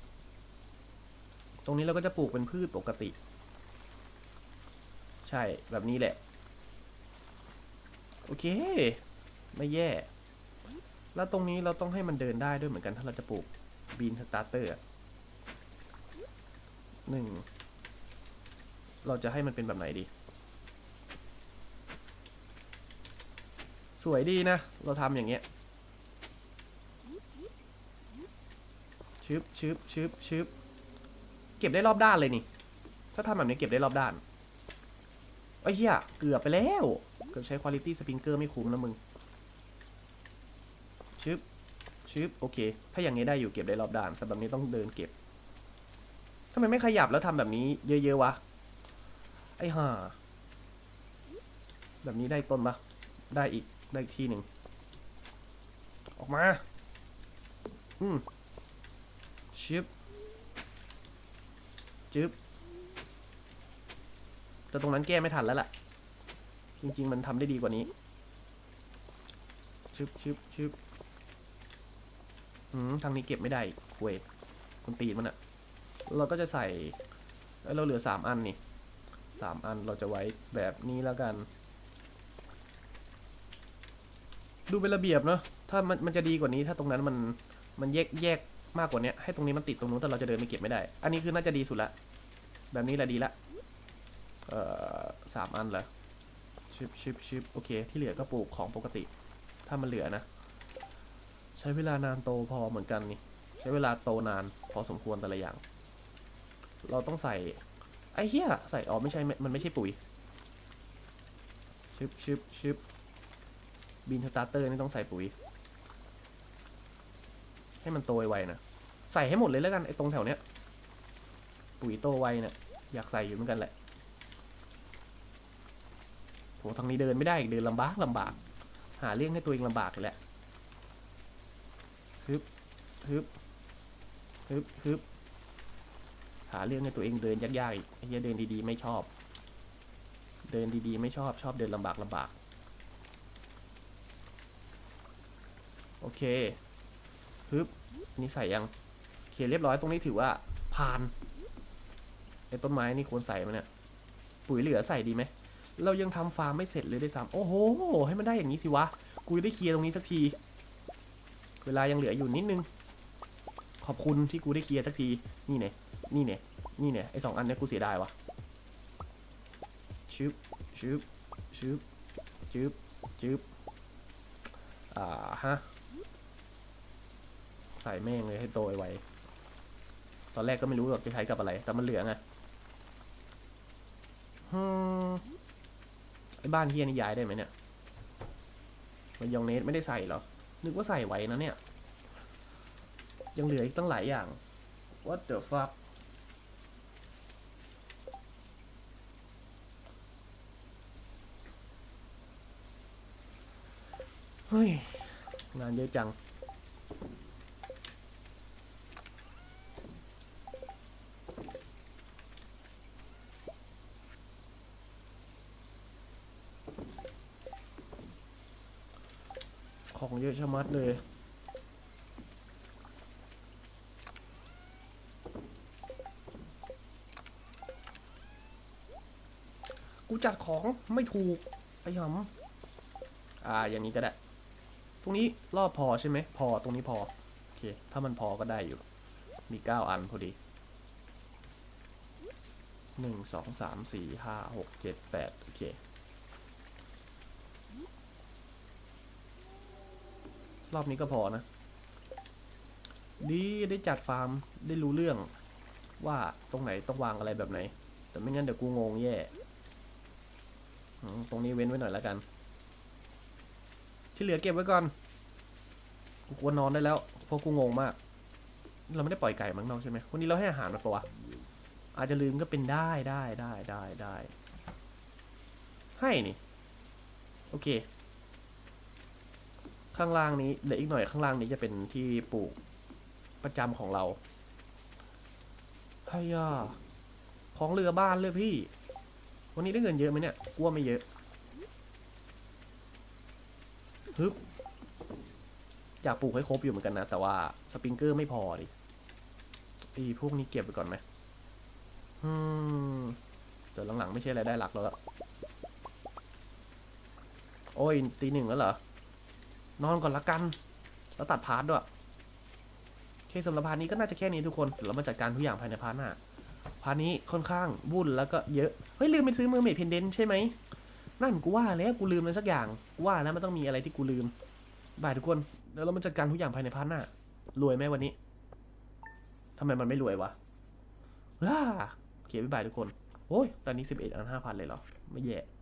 ตรงนี้เราก็จะปลูกเป็นพืชปกติใช่แบบนี้แหละโอเคไม่แย่แล้วตรงนี้เราต้องให้มันเดินได้ด้วยเหมือนกันถ้าเราจะปลูกบีนสตาร์เตอร์หนึ่งเราจะให้มันเป็นแบบไหนดีสวยดีนะเราทำอย่างเงี้ยชึบชึบชึบชึบเก็บได้รอบด้านเลยนี่ถ้าทำแบบนี้เก็บได้รอบด้านไอ้เหี้ยเกือบไปแล้วเกือบใช้ Quality Sprinkler ไม่คุ้มนะมึงชึบชึบโอเคถ้าอย่างนี้ได้อยู่เก็บได้รอบด้านแต่แบบนี้ต้องเดินเก็บทำไมไม่ขยับแล้วทำแบบนี้เยอะๆวะไอ้ห่าแบบนี้ได้ต้นปะได้อีกได้อีกทีหนึ่งออกมาอืมชิบจึ๊บแต่ตรงนั้นแก้ไม่ทันแล้วล่ะจริงๆมันทำได้ดีกว่านี้ชึบชึบชึบอืมทางนี้เก็บไม่ได้เว้ยคนตีนมันอะเราก็จะใส่เราเหลือสามอันนี่สามอันเราจะไว้แบบนี้แล้วกันดูเป็นระเบียบเนาะถ้ามันมันจะดีกว่านี้ถ้าตรงนั้นมันมันแยกแยกมากกว่านี้ให้ตรงนี้มันติดตรงนู้นแต่เราจะเดินไปเก็บไม่ได้อันนี้คือน่าจะดีสุดละแบบนี้แหละดีละเอ่อสามอันเหรอชิบชิบชิบโอเคที่เหลือก็ปลูกของปกติถ้ามันเหลือนะใช้เวลานานโตพอเหมือนกันนี่ใช้เวลาโตนานพอสมควรแต่ละอย่างเราต้องใส่ไอ้เหี้ยใส่อ๋อไม่ใช่มันไม่ใช่ปุ๋ยชิบชิบชิบบีนสตาร์เตอร์นี่ต้องใส่ปุ๋ยให้มันโตไวๆนะใส่ให้หมดเลยแล้วกันไอ้ตรงแถวเนี้ยปุ๋ยโตไวเนี่ยอยากใส่อยู่เหมือนกันแหละโหทางนี้เดินไม่ได้อีกเดินลำบากลำบากหาเรื่องให้ตัวเองลำบากเลยแหละฮึบฮึบฮึบฮึบหาเรื่องให้ตัวเองเดินยากๆอีกไอ้เหี้ยเดินดีๆไม่ชอบเดินดีๆไม่ชอบชอบเดินลำบากลำบากโอเคฮึบนี่ใส่ยังโอเคเรียบร้อยตรงนี้ถือว่าผ่านไอ้ต้นไม้นี่ควรใส่ไหมเนี่ยปุ๋ยเหลือใส่ดีไหมเรายังทำฟาร์มไม่เสร็จเลยด้วยซ้ำโอ้โหให้มันได้อย่างนี้สิวะกูได้เคลียร์ตรงนี้สักทีเวลายังเหลืออยู่นิดนึงขอบคุณที่กูได้เคลียร์สักทีนี่เนี่ยนี่เนี่ยนี่เนี่ยไอ้สองอันเนี้ยกูเสียดายวะชึบชึบชึบชึบชึบอ่าฮะใส่แม่งเลยให้โตไวตอนแรกก็ไม่รู้หรอกจะใช้กับอะไรแต่มันเหลือไงฮึไอ้บ้านเฮียนี่ย้ายได้ไหมเนี่ยมันยองเนสไม่ได้ใส่หรอนึกว่าใส่ไว้นะเนี่ยยังเหลืออีกตั้งหลายอย่าง what the fuck เฮ้ยงานเยอะจังของเยอะชะมัดเลยกูจัดของไม่ถูกไอ้หำอ่าอย่างนี้ก็ได้ตรงนี้รอบพอใช่ไหมพอตรงนี้พอโอเคถ้ามันพอก็ได้อยู่มีเก้าอันพอดีหนึ่งสองสามสี่ห้าหกเจ็ดแปดโอเครอบนี้ก็พอนะดีได้จัดฟาร์มได้รู้เรื่องว่าตรงไหนต้องวางอะไรแบบไหนแต่ไม่งั้นเดี๋ยวกูงงแย่ตรงนี้เว้นไว้หน่อยแล้วกันที่เหลือเก็บไว้ก่อนกูควรนอนได้แล้วเพราะกูงงมากเราไม่ได้ปล่อยไก่มั้งน้องใช่ไหมวันนี้เราให้อาหารมันปะวะอาจจะลืมก็เป็นได้ได้ได้ได้ได้ให้นี่โอเคข้างล่างนี้เหลืออีกหน่อยข้างล่างนี้จะเป็นที่ปลูกประจำของเราให้ย่าของเรือบ้านเลยพี่วันนี้ได้เงินเยอะไหมเนี่ยกลัวไม่เยอะฮึบอยากปลูกให้ครบอยู่เหมือนกันนะแต่ว่าสปริงเกอร์ไม่พอดิไอ้พวกนี้เก็บไปก่อนไหมอืมแต่หลังๆไม่ใช่อะไรได้หลักแล้วละโอ้ยตีหนึ่งแล้วเหรอนอนก่อนละกันแล้วตัดพาร์ทด้วยโอเคสำหรับพาร์ทนี้ก็น่าจะแค่นี้ทุกคนเดี๋ยวเรามาจัดการทุกอย่างภายในพาร์ทหน้าพาร์ทนี้ค่อนข้างวุ่นแล้วก็เยอะเฮ้ยลืมไปซื้อเมอร์เมดเพนเดนใช่ไหมนั่นกูว่าแล้วกูลืมมันสักอย่างกูว่าแล้วมันต้องมีอะไรที่กูลืมบายทุกคนเดี๋ยวเรามาจัดการทุกอย่างภายในพาร์ทหน้ารวยไหมวันนี้ทำไมมันไม่รวยวะว้าโอเคบ๊ายบายทุกคนโอ้ยตอนนี้สิบเอ็ดอันห้าพันเลยเหรอไม่แย่